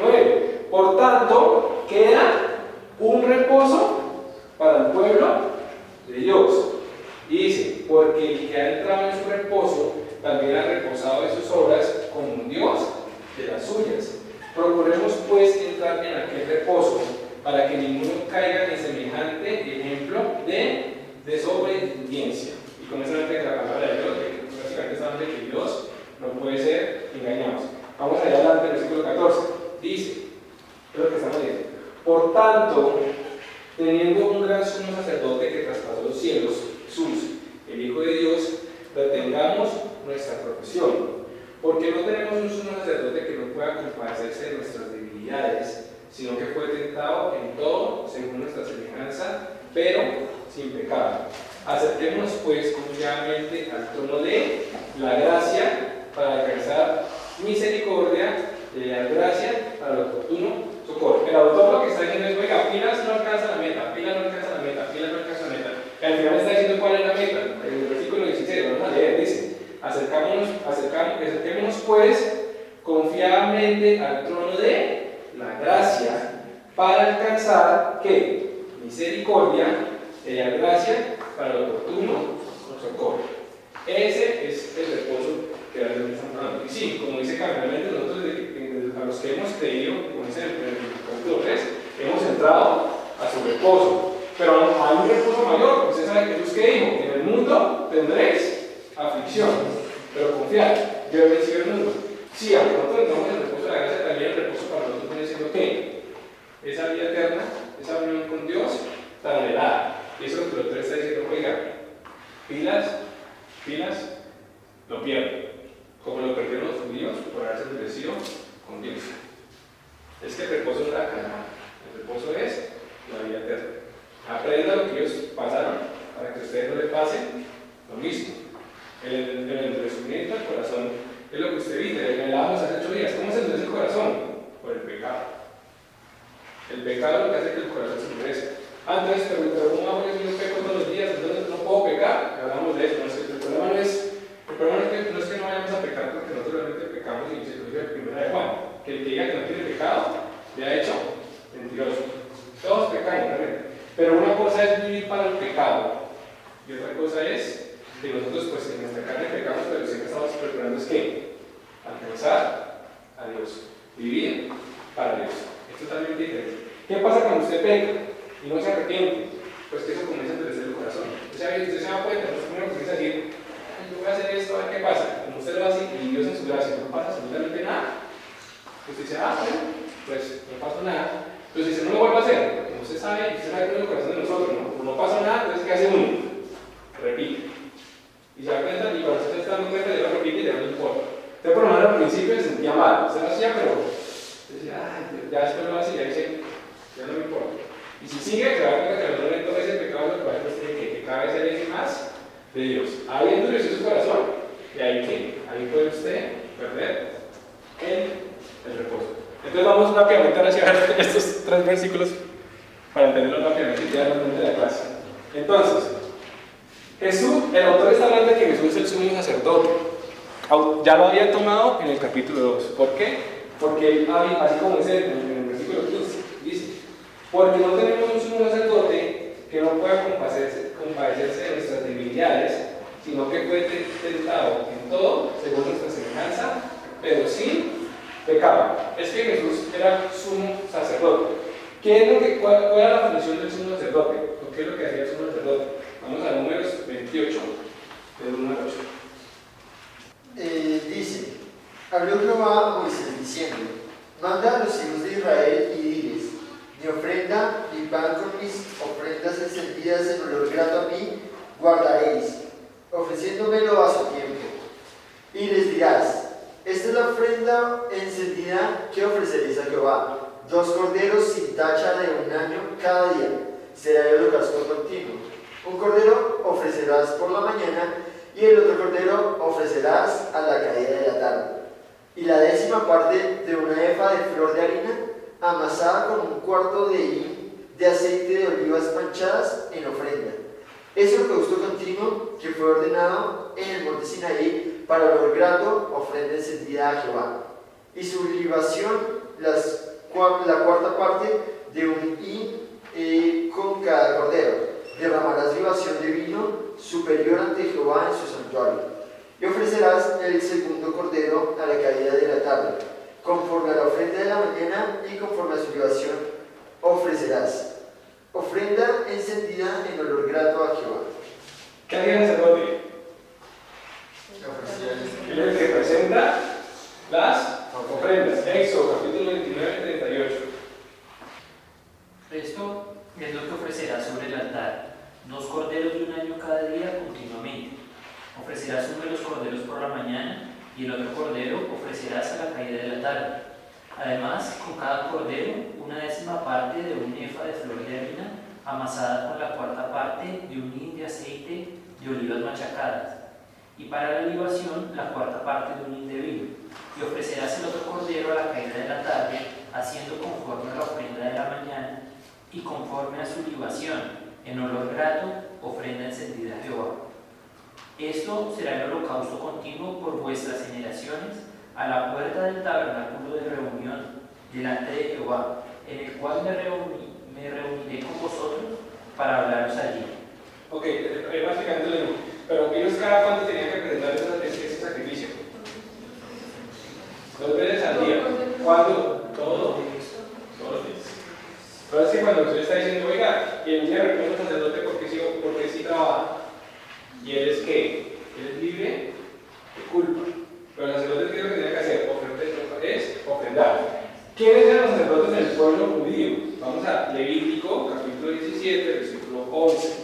Speaker 1: 9. Por tanto, queda un reposo para el pueblo de Dios. Y dice: porque el que ha entrado en su reposo también ha reposado de sus obras como un Dios de las suyas. Procuremos pues entrar en aquel reposo, para que ninguno caiga en semejante ejemplo de desobediencia. Y con esa mente que la palabra de Dios, que básicamente está hablando de que Dios no puede ser engañado. Vamos allá adelante, versículo 14. Dice, es lo que estamos diciendo: por tanto, teniendo un gran sumo sacerdote que traspasó los cielos, Jesús, el Hijo de Dios, retengamos nuestra profesión. Porque no tenemos un sumo sacerdote que no pueda compadecerse de nuestras debilidades, sino que fue tentado en todo según nuestra semejanza, pero sin pecado. Acerquémonos pues confiadamente al trono de la gracia para alcanzar misericordia, de la gracia para el oportuno socorro. El autor lo que está diciendo es: oiga, pilas no alcanza la meta, pilas no alcanza la meta, pilas no alcanza la meta. Y al final está diciendo cuál es la meta. En el versículo 16, vamos a leer, dice: acerquémonos pues confiadamente al trono de la gracia para alcanzar ¿qué? Misericordia, de la gracia para el oportuno socorro. Ese es el reposo que realmente estamos hablando. Y sí, como dice Carmen, nosotros a los que hemos creído, como dice en el capítulo 3, hemos entrado a su reposo. Pero hay un reposo mayor. Usted sabe que Jesús que dijo: en el mundo tendréis aflicción, pero confiad, yo he vencido el mundo. Sí, aunque nosotros entramos en el reposo de la gracia, también el reposo para nosotros viene siendo ¿qué? Esa vida eterna, esa unión con Dios tan anhelada. Y eso es lo que el otro está diciendo: oiga, pilas, lo pierden, como lo perdieron los judíos por haberse endurecido con Dios. Es que el reposo no es la Canaán, el reposo es la vida eterna. Aprenda lo que ellos pasaron para que a ustedes no les pase lo mismo. El endurecimiento del corazón es lo que usted viste, le hablábamos hace 8 días. ¿Cómo se endurece el corazón? Por el pecado. El pecado es lo que hace que el corazón se endurezca. Antes, pero ¿cómo hago yo peco todos los días? Entonces no puedo pecar. Hablamos de eso. El problema no es que no vayamos a pecar, porque nosotros realmente pecamos, y se lo dice en 1 de Juan, que el que diga que no tiene pecado le ha hecho mentiroso. Todos pecamos realmente. Pero una cosa es vivir para el pecado y otra cosa es que nosotros pues en nuestra carne pecamos, pero siempre estamos preparando es que alcanzar a Dios, vivir para Dios. Es totalmente diferente. ¿Qué pasa cuando usted peca y no se arrepiente? Pues que eso comienza a endurecer el corazón. Usted se da cuenta, usted primero comienza a decir: yo voy a hacer esto, a ver qué pasa. Como usted lo hace Dios en su gracia, no pasa absolutamente nada. Usted dice, bueno, pues no pasa nada. Pero si no lo vuelve a hacer, porque no se sabe, usted sabe que es el corazón de nosotros, no pasa nada, entonces ¿qué hace uno? Repite. Y se da cuenta, y cuando usted está dando cuenta, ya lo repite y ya no importa. Usted por lo menos al principio se sentía mal, usted lo hacía, pero decía, ya después lo hace y ya dice, ya no me importa. Y si sigue, se da cuenta que al momento de ese pecado lo que va a hacer es que cada vez se aleje más de Dios. Ahí endureció su corazón. Y ahí ¿qué? Ahí puede usted perder el reposo. Entonces vamos rápidamente a hacia estos 3 versículos para entenderlos rápidamente y ya realmente la clase. Entonces, Jesús, el autor está hablando de que Jesús es el sumo sacerdote. Ya lo había tomado en el capítulo 2. ¿Por qué? Porque así como dice en el versículo 15, dice, porque no tenemos un sumo sacerdote que no pueda compadecerse de nuestras debilidades, sino que fue tentado en todo según nuestra semejanza, pero sin pecado. Es que Jesús era sumo sacerdote. ¿Cuál era la función del sumo sacerdote? ¿O qué es lo que hacía el sumo sacerdote? Vamos a Números 28, del 1 al 8.
Speaker 2: Dice, habló Jehová a Moisés diciendo, manda a los hijos de Israel y diles, mi ofrenda, mi pan con mis ofrendas encendidas en olor grato a mí, guardaréis, ofreciéndomelo a su tiempo. Y les dirás, esta es la ofrenda encendida que ofreceréis a Jehová, 2 corderos sin tacha de 1 año cada día, será el holocausto continuo. Un cordero ofrecerás por la mañana y el otro cordero ofrecerás a la caída de la tarde. Y la 10ª parte de 1 efa de flor de harina amasada con 1/4 de hin de aceite de olivas manchadas en ofrenda. Es el holocausto continuo que fue ordenado en el monte Sinaí para olor grato, ofrenda encendida a Jehová. Y su libación, la 4ª parte de 1 hin con cada cordero. Derramarás libación de vino superior ante Jehová en su santuario. Y ofrecerás el 2º cordero a la caída de la tarde. Conforme a la ofrenda de la mañana y conforme a su libación ofrecerás. Ofrenda encendida en olor grato a Jehová.
Speaker 1: ¿Qué hacía el sacerdote? Él es el que presenta las ofrendas. Éxodo, capítulo 29, 38.
Speaker 6: Esto es lo que ofrecerás sobre el altar: 2 corderos de 1 año cada día continuamente. Ofrecerás uno de los corderos por la mañana y el otro cordero ofrecerás a la caída de la tarde. Además, con cada cordero, 1/10 parte de 1 efa de flor de harina amasada con la 4ª parte de 1 hin de aceite de olivas machacadas. Y para la libación, la 4ª parte de 1 hin de vino. Y ofrecerás el otro cordero a la caída de la tarde, haciendo conforme a la ofrenda de la mañana y conforme a su libación, en olor grato, ofrenda encendida a Jehová. Esto será el holocausto continuo por vuestras generaciones a la puerta del tabernáculo de reunión delante de Jehová, en el cual me reuniré con vosotros para hablaros allí.
Speaker 1: Ok, básicamente lo mismo. Pero ellos cada cuánto tenían que presentar ese sacrificio. 2 veces al día. ¿Cuándo? Todos los días. Pero es que cuando usted está diciendo, oiga, y el día reposo sacerdote porque sí trabaja, y él es ¿qué? Él es libre de culpa. Pero el sacerdote, ¿qué es lo que tiene que hacer? Es ofrendar. ¿Quiénes eran los sacerdotes del pueblo judío? Vamos a Levítico, capítulo 17, versículo 11.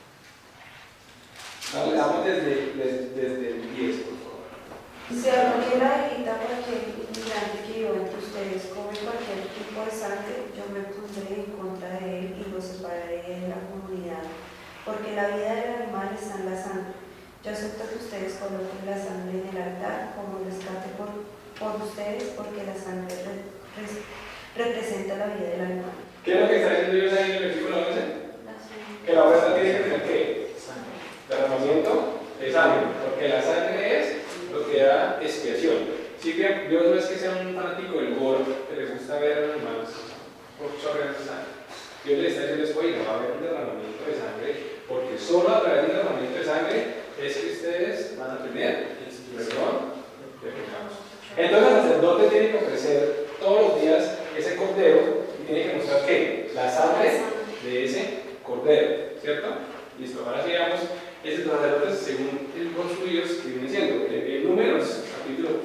Speaker 1: Vamos desde el 10, por favor.
Speaker 3: Se abolió la delita para que el inmigrante que viva entre ustedes come cualquier tipo de sangre, yo me pondré en contra de él y lo separaré de la comunidad, porque la vida del animal está en la sangre. Yo acepto que ustedes coloquen la sangre en el altar como rescate por ustedes, porque la sangre representa la vida del animal.
Speaker 1: ¿Qué es lo que está diciendo Dios ahí en el versículo 11? Que la ofrenda tiene que tener ¿qué? Derramamiento de sangre, porque la sangre es lo que da expiación. Sí que Dios no es que sea un fanático del gore, que le gusta ver a los hermanos por chorrear de sangre. Dios le está diciendo, oye, no va a haber un derramamiento de sangre, porque solo a través de un derramamiento de sangre es que ustedes van a tener perdón de pecados. Entonces el sacerdote tiene que ofrecer todos los días ese cordero y tiene que mostrar ¿qué? La sangre de ese cordero, ¿cierto? Listo, ahora sigamos. Estos sacerdotes, según los judíos, que viene siendo en Números, capítulo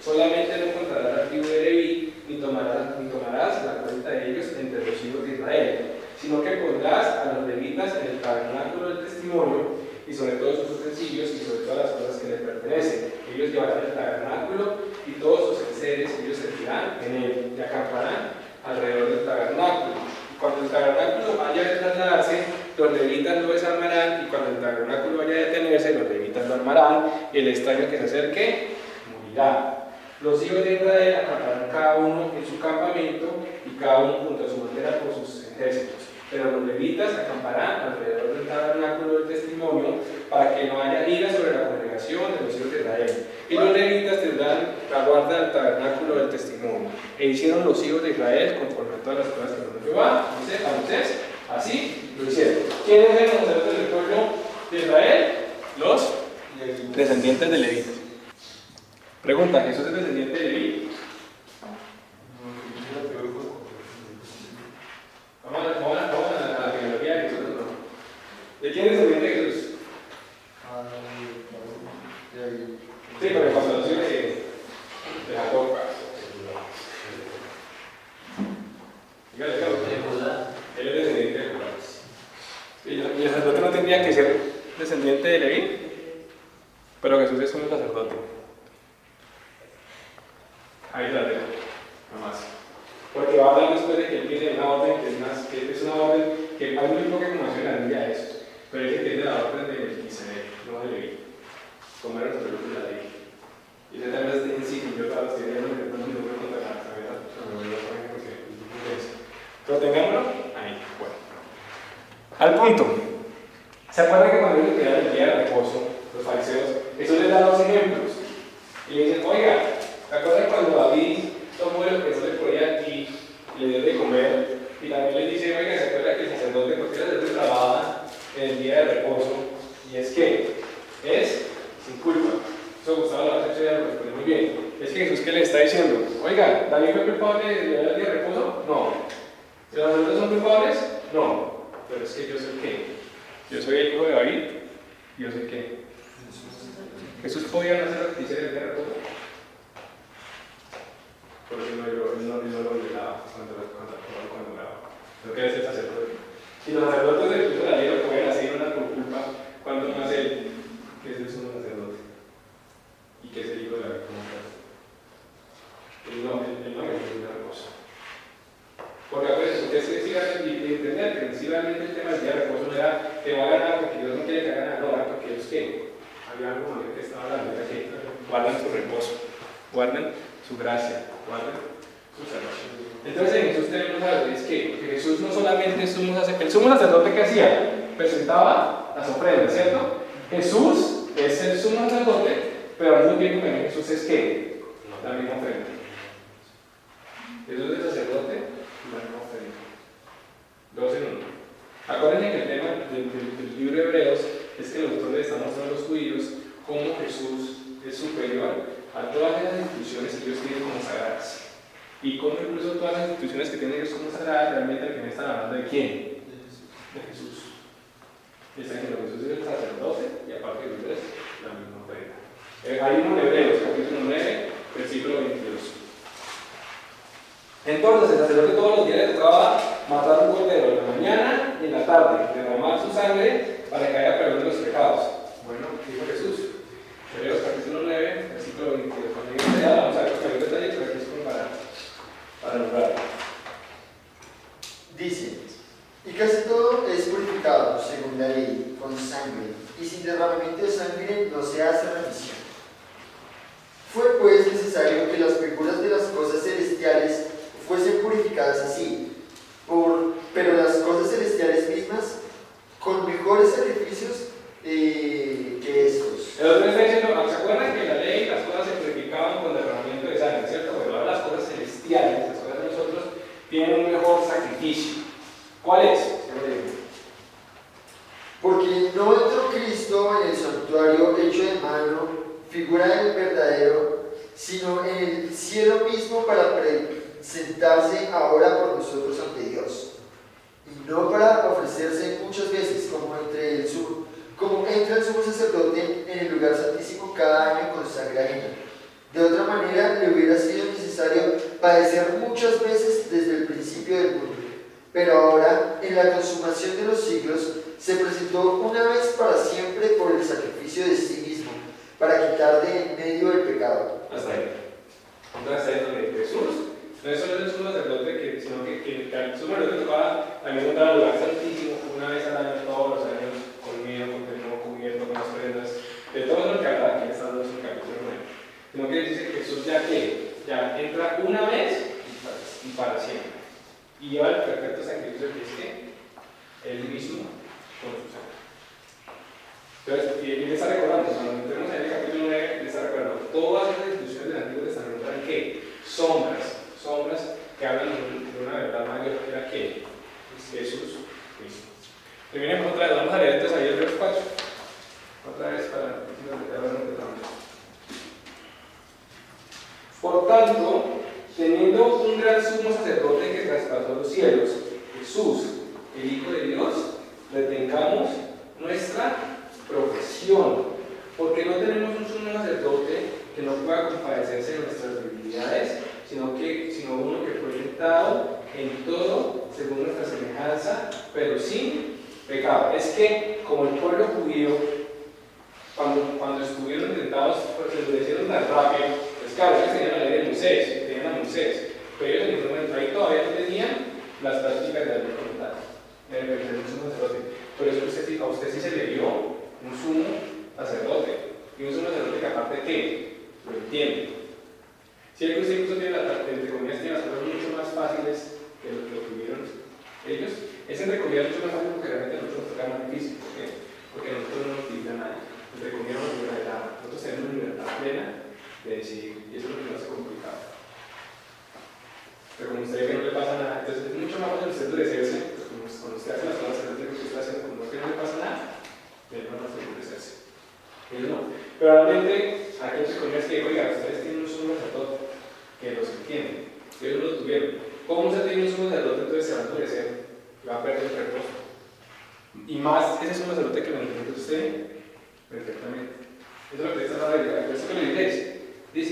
Speaker 1: solamente no contarás la tribu de Leví, ni tomarás la cuenta de ellos entre los hijos de Israel, sino que pondrás a los levitas en el tabernáculo del testimonio y sobre todos sus utensilios y sobre todas las cosas que les pertenecen. Ellos llevarán el tabernáculo y todos sus enseres, ellos servirán en él y acamparán alrededor del tabernáculo. Y cuando el tabernáculo vaya a trasladarse, los levitas lo desarmarán, y cuando el tabernáculo vaya a detenerse, los levitas lo armarán, y el extraño que se acerque morirá. Los hijos de Israel acamparán cada uno en su campamento y cada uno junto a su bandera por sus ejércitos. Pero los levitas acamparán alrededor del tabernáculo del testimonio para que no haya ira sobre la congregación de los hijos de Israel. Y los levitas tendrán la guarda del tabernáculo del testimonio. E hicieron los hijos de Israel conforme a todas las cosas que nos Jehová a Moisés, así lo hicieron. ¿Quiénes eran los sacerdotes del pueblo de Israel? Los descendientes de Leví. Pregunta, ¿Jesús es descendiente de Leví? Vamos a la genealogía de Jesús, ¿no? ¿De quién es descendiente de Jesús? Sí, pero cuando los hijos de Jacob. Dígale, él es descendiente de Judá. ¿Y el sacerdote no tendría que ser descendiente de Leví? Pero Jesús es un sacerdote. Ahí la dejo, nomás. Porque va a hablar después de que él tiene una orden que es una orden que hay muy poca información en la Biblia de eso. Pero dice que es de la orden de Melquisedec, no de Leví. Como era nuestro de la ley. Y ese tema es en sí, yo todas las teorías no me voy a contar nada, ¿sabes? Pero tengámoslo ahí. Bueno. Al punto. ¿Se acuerdan que cuando ellos crearon el día de reposo, los fariseos, Jesús les da dos ejemplos? Y le dicen, oiga, ¿se acuerdan cuando David tomó lo que no le podía y le dio de comer? Y también les dice, oiga, ¿se acuerdan que el sacerdote, porque el sacerdote trabajaba en el día de reposo? Y es que es sin culpa. Eso Gustavo lo hace ya lo responde muy bien. Es que Jesús, ¿qué le está diciendo? Oiga, ¿David fue culpable de violar el día de reposo? No. ¿Los sacerdotes son culpables? No. Pero es que yo soy qué. Yo soy el hijo de David. ¿Yo soy qué? ¿Jesús podía no hacer lo que quisiera el día de reposo? Por eso no lo violaba cuando oraba. No quería ser sacerdote. Si los sacerdotes de la ley lo pueden hacer una por culpa, ¿cuándo más él, que es el sumo sacerdote? Y que es el hijo de David como tal. Él no me dice una cosa. Porque a veces ustedes entender que principalmente el tema del día de reposo no era que va a ganar porque Dios no quiere que haga nada, no, era porque ellos que había algo mayor que estaba hablando, era que guardan su reposo, guardan su gracia, guardan su salvación. Entonces en Jesús tenemos algo, es que Jesús no solamente es sumo sacerdote, el sumo sacerdote que hacía, presentaba las ofrendas, ¿cierto? Jesús es el sumo sacerdote, pero al mismo tiempo también Jesús es que la misma ofrenda. Jesús es sacerdote y la misma ofrenda. Dos en uno. Acuérdense que el tema del libro de Hebreos es que el autor le está mostrando a los judíos cómo Jesús es superior a todas las instituciones que ellos tienen como sagradas. Y cómo incluso todas las instituciones que tienen ellos como sagradas realmente al final están hablando de quién? De Jesús. Está diciendo que Jesús es el sacerdote y aparte de Jesús es la misma ofrenda. Hay uno en Hebreos, capítulo 9, versículo 22. Entonces el sacerdote todos los días le tocaba matar un cordero en la mañana y en la tarde, derramar su sangre para que haya perdón de los pecados. Bueno, dijo Jesús. Hebreos capítulo 9, versículo 22. Cuando ya vamos a ver con el detalle, pero aquí es como para lograr.
Speaker 2: Dice, y casi todo es purificado, según la ley, con sangre, y sin derramamiento de sangre no se hace remisión. Fue pues necesario que las figuras de las cosas celestiales fuesen purificadas así, pero las cosas celestiales mismas con mejores sacrificios que estos.
Speaker 1: El otro está diciendo, ¿se acuerdan que en la ley las cosas se purificaban con derramamiento de sangre, cierto? Pero ahora las cosas celestiales, las cosas de nosotros, tienen un mejor sacrificio. ¿Cuál es?
Speaker 2: Porque no entró Cristo en el santuario hecho de mano, figura del verdadero, sino en el cielo mismo para presentarse ahora por nosotros ante Dios, y no para ofrecerse muchas veces como entra el sumo sacerdote en el lugar santísimo cada año con sangre ajena, De otra manera, le hubiera sido necesario padecer muchas veces desde el principio del mundo. Pero ahora, en la consumación de los siglos, se presentó una vez para siempre por el sacrificio de sí mismo, para quitar de en medio el pecado.
Speaker 1: Hasta ahí. Entonces, ahí donde Jesús no es solo el sumo sacerdote, sino que el sumo sacerdote tocaba también entrar al lugar santísimo una vez al año, todos los años, con miedo, con temor, cubierto, con las prendas, de todo lo que hablaba aquí está dando en el capítulo 9. Sino que dice que Jesús ya entra una vez y para siempre. Y lleva el perfecto sacrificio que es que él mismo con su sangre. Entonces, y le está recordando, cuando entremos en el capítulo 9, le está recordando todas las instituciones del Antiguo Testamento eran ¿qué? Sombras que hablan de una verdad mayor que era ¿qué? Jesús mismo. Terminemos otra vez, vamos a leer entonces ahí el verso 4. Otra vez para empezar. Por tanto, teniendo un gran sumo sacerdote que traspasó los cielos, Jesús, el Hijo de Dios, retengamos nuestra profesión, porque no tenemos un sumo sacerdote que no pueda compadecerse de nuestras debilidades, sino uno que fue tentado en todo según nuestra semejanza, pero sin pecado. Es que, como el pueblo judío, cuando estuvieron tentados, pues se endurecieron tan rápido. Pues claro, ellos tenían la ley de Moisés, tenían a Moisés, pero ellos en ese momento ahí todavía no tenían las prácticas de la ley comunitaria, del sumo sacerdote. Por eso a usted sí se le dio un sumo sacerdote, y un sumo sacerdote que aparte que lo entiende. Si el que usted incluso tiene entre comillas, tiene las cosas mucho más fáciles que lo que tuvieron ellos, es entre comillas mucho más fácil porque realmente nosotros nos toca más difícil. ¿Por qué? Porque nosotros no nos limita a nadie. Entre comillas nos libera de nada. Nosotros tenemos libertad plena de decidir, y eso es lo que nos hace complicado. Pero como usted ve que no le pasa nada, entonces es mucho más fácil usted endurecerse, pues cuando usted hace las cosas que usted está haciendo, como que no le pasa nada, es más fácil endurecerse. Ellos no. Pero realmente, aquí entre comillas que oiga, ustedes tienen un sumo sacerdote que los entiende, ellos no lo tuvieron. ¿Cómo usted tiene un sumo sacerdote? Entonces se va a endurecer, va a perder el reposo. Y más ese sumo sacerdote que lo entiende usted perfectamente. Eso es lo que está hablando de eso que le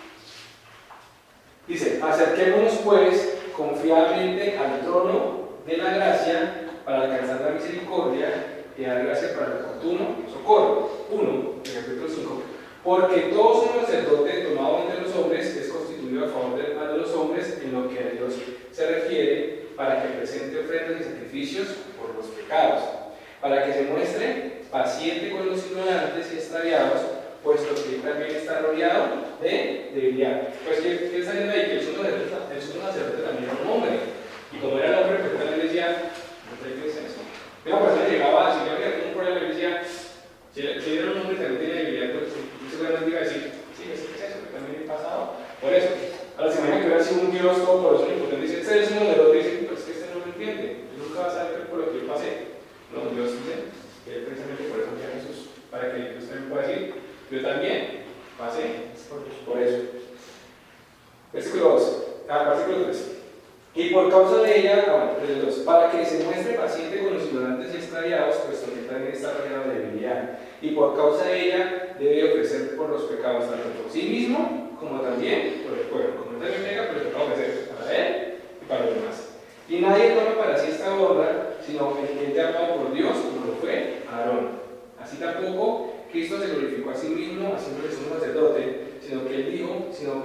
Speaker 1: dice, acerquémonos pues confiadamente al trono de la gracia para alcanzar la misericordia y dar gracia para el oportuno socorro. 1, el capítulo 5. Porque todo sumo sacerdote tomado entre los hombres es constituido a favor de los hombres en lo que a Dios se refiere, para que presente ofrendas y sacrificios por los pecados, para que se muestre paciente con los ignorantes y extraviados, puesto que él también está rodeado de debilidad. Pues ¿qué está diciendo ahí? Que el sumo sacerdote también era un hombre, y como era el hombre, pues también le decía, no sé qué es eso. Una persona llegaba, si yo tengo un problema, le decía, si era un hombre que también tiene debilidad, pues seguramente iba a decir, sí, ¿qué es eso? Que también he pasado por eso. Ahora se imagina que hubiera sido un Dios todopoderoso y impotente, dice, este es uno de los que dice, pues que este no lo entiende, él nunca va a saber por lo que yo pasé. No, Dios dice que precisamente por eso envía a Jesús, para que Dios también pueda decir, yo también pasé por eso. Versículo 3. Y por causa de ella, para que se muestre paciente con los ignorantes y extraviados, puesto que también está rodeado de debilidad. Y por causa de ella debe ofrecer por los pecados tanto por sí mismo como también por el pueblo. Como él también pega, pero le va a ofrecer para él y para los demás. Y nadie toma para sí esta honra, sino el que es llamado por Dios, como lo fue Aarón. Así tampoco Cristo se glorificó a sí mismo, haciéndole sumo sacerdote, sino que le dijo,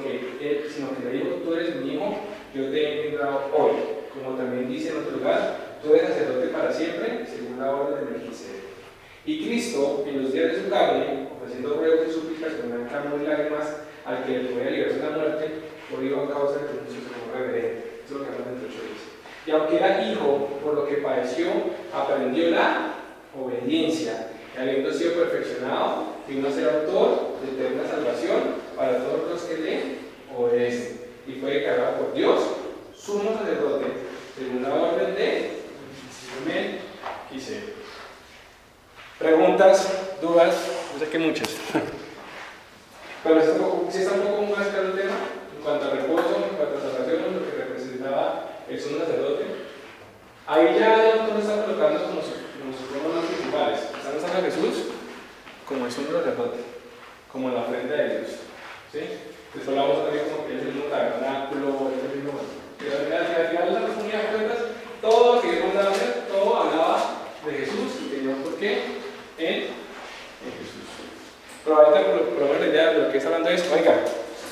Speaker 1: tú eres mi hijo, yo te he engendrado hoy. Como también dice en otro lugar, tú eres sacerdote para siempre, según la orden de Melquisedec. Y Cristo, en los días de su carne, ofreciendo ruegos y súplicas con gran clamor y lágrimas, al que le podía liberar de la muerte, murió a causa de que su amor reverente. Eso es lo que habla dentro de dice. Y aunque era hijo, por lo que padeció, aprendió la obediencia, y habiendo sido perfeccionado, vino a ser autor de eterna salvación para todos los que le obedecen. Y fue declarado por Dios sumo sacerdote, según la orden de Melquisedec. Preguntas, dudas, yo sé que muchas. Pero si está un poco más claro el tema, en cuanto al reposo, en cuanto a salvación, lo que representaba el sumo sacerdote. Ahí ya el autor está colocando como sus pronombres principales. Está usando a Jesús como el sumo sacerdote, como la ofrenda de Dios. ¿Sí?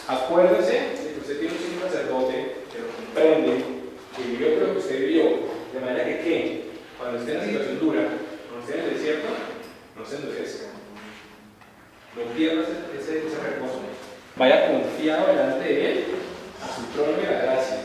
Speaker 1: Acuérdese de que usted tiene un sumo sacerdote que lo comprende, que vivió lo que usted vivió, de manera que ¿qué? Cuando esté en una situación dura, cuando esté en el desierto, no se endurezca. No pierda ese reposo. Vaya confiado delante de Él, a su trono de la gracia.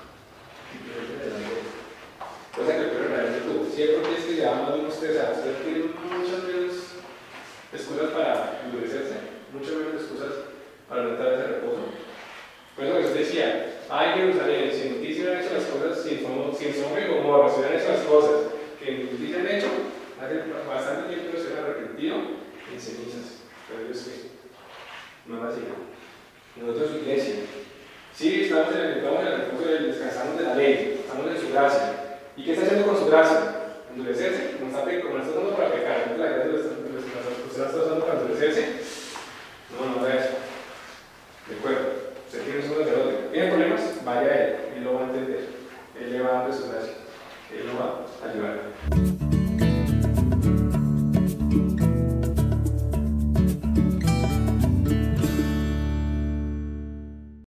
Speaker 1: Cosa que el pueblo realmente tuvo. Siempre es que ya más de unos 3 años, usted tiene muchas menos excusas para endurecerse, muchas menos excusas para no entrar ese reposo. Por eso Jesús decía, ay Jerusalén, si en ti se hubieran hecho las cosas, si en Sodoma y Gomorra se hubieran hecho las cosas que en ti se han hecho, hace bastante tiempo se hubieran arrepentido en cenizas, pero ellos que no las hicieron. Nosotros, su iglesia, sí, estamos en el reposo, descansamos de la ley, estamos en su gracia. ¿Y qué está haciendo con su gracia? ¿Endurecerse? Como está usando para pecar, ¿no? La gracia usted la está usando para endurecerse. No es eso. De acuerdo. Usted tiene un sacerdote. ¿Tiene problemas? Vaya a él. Él lo va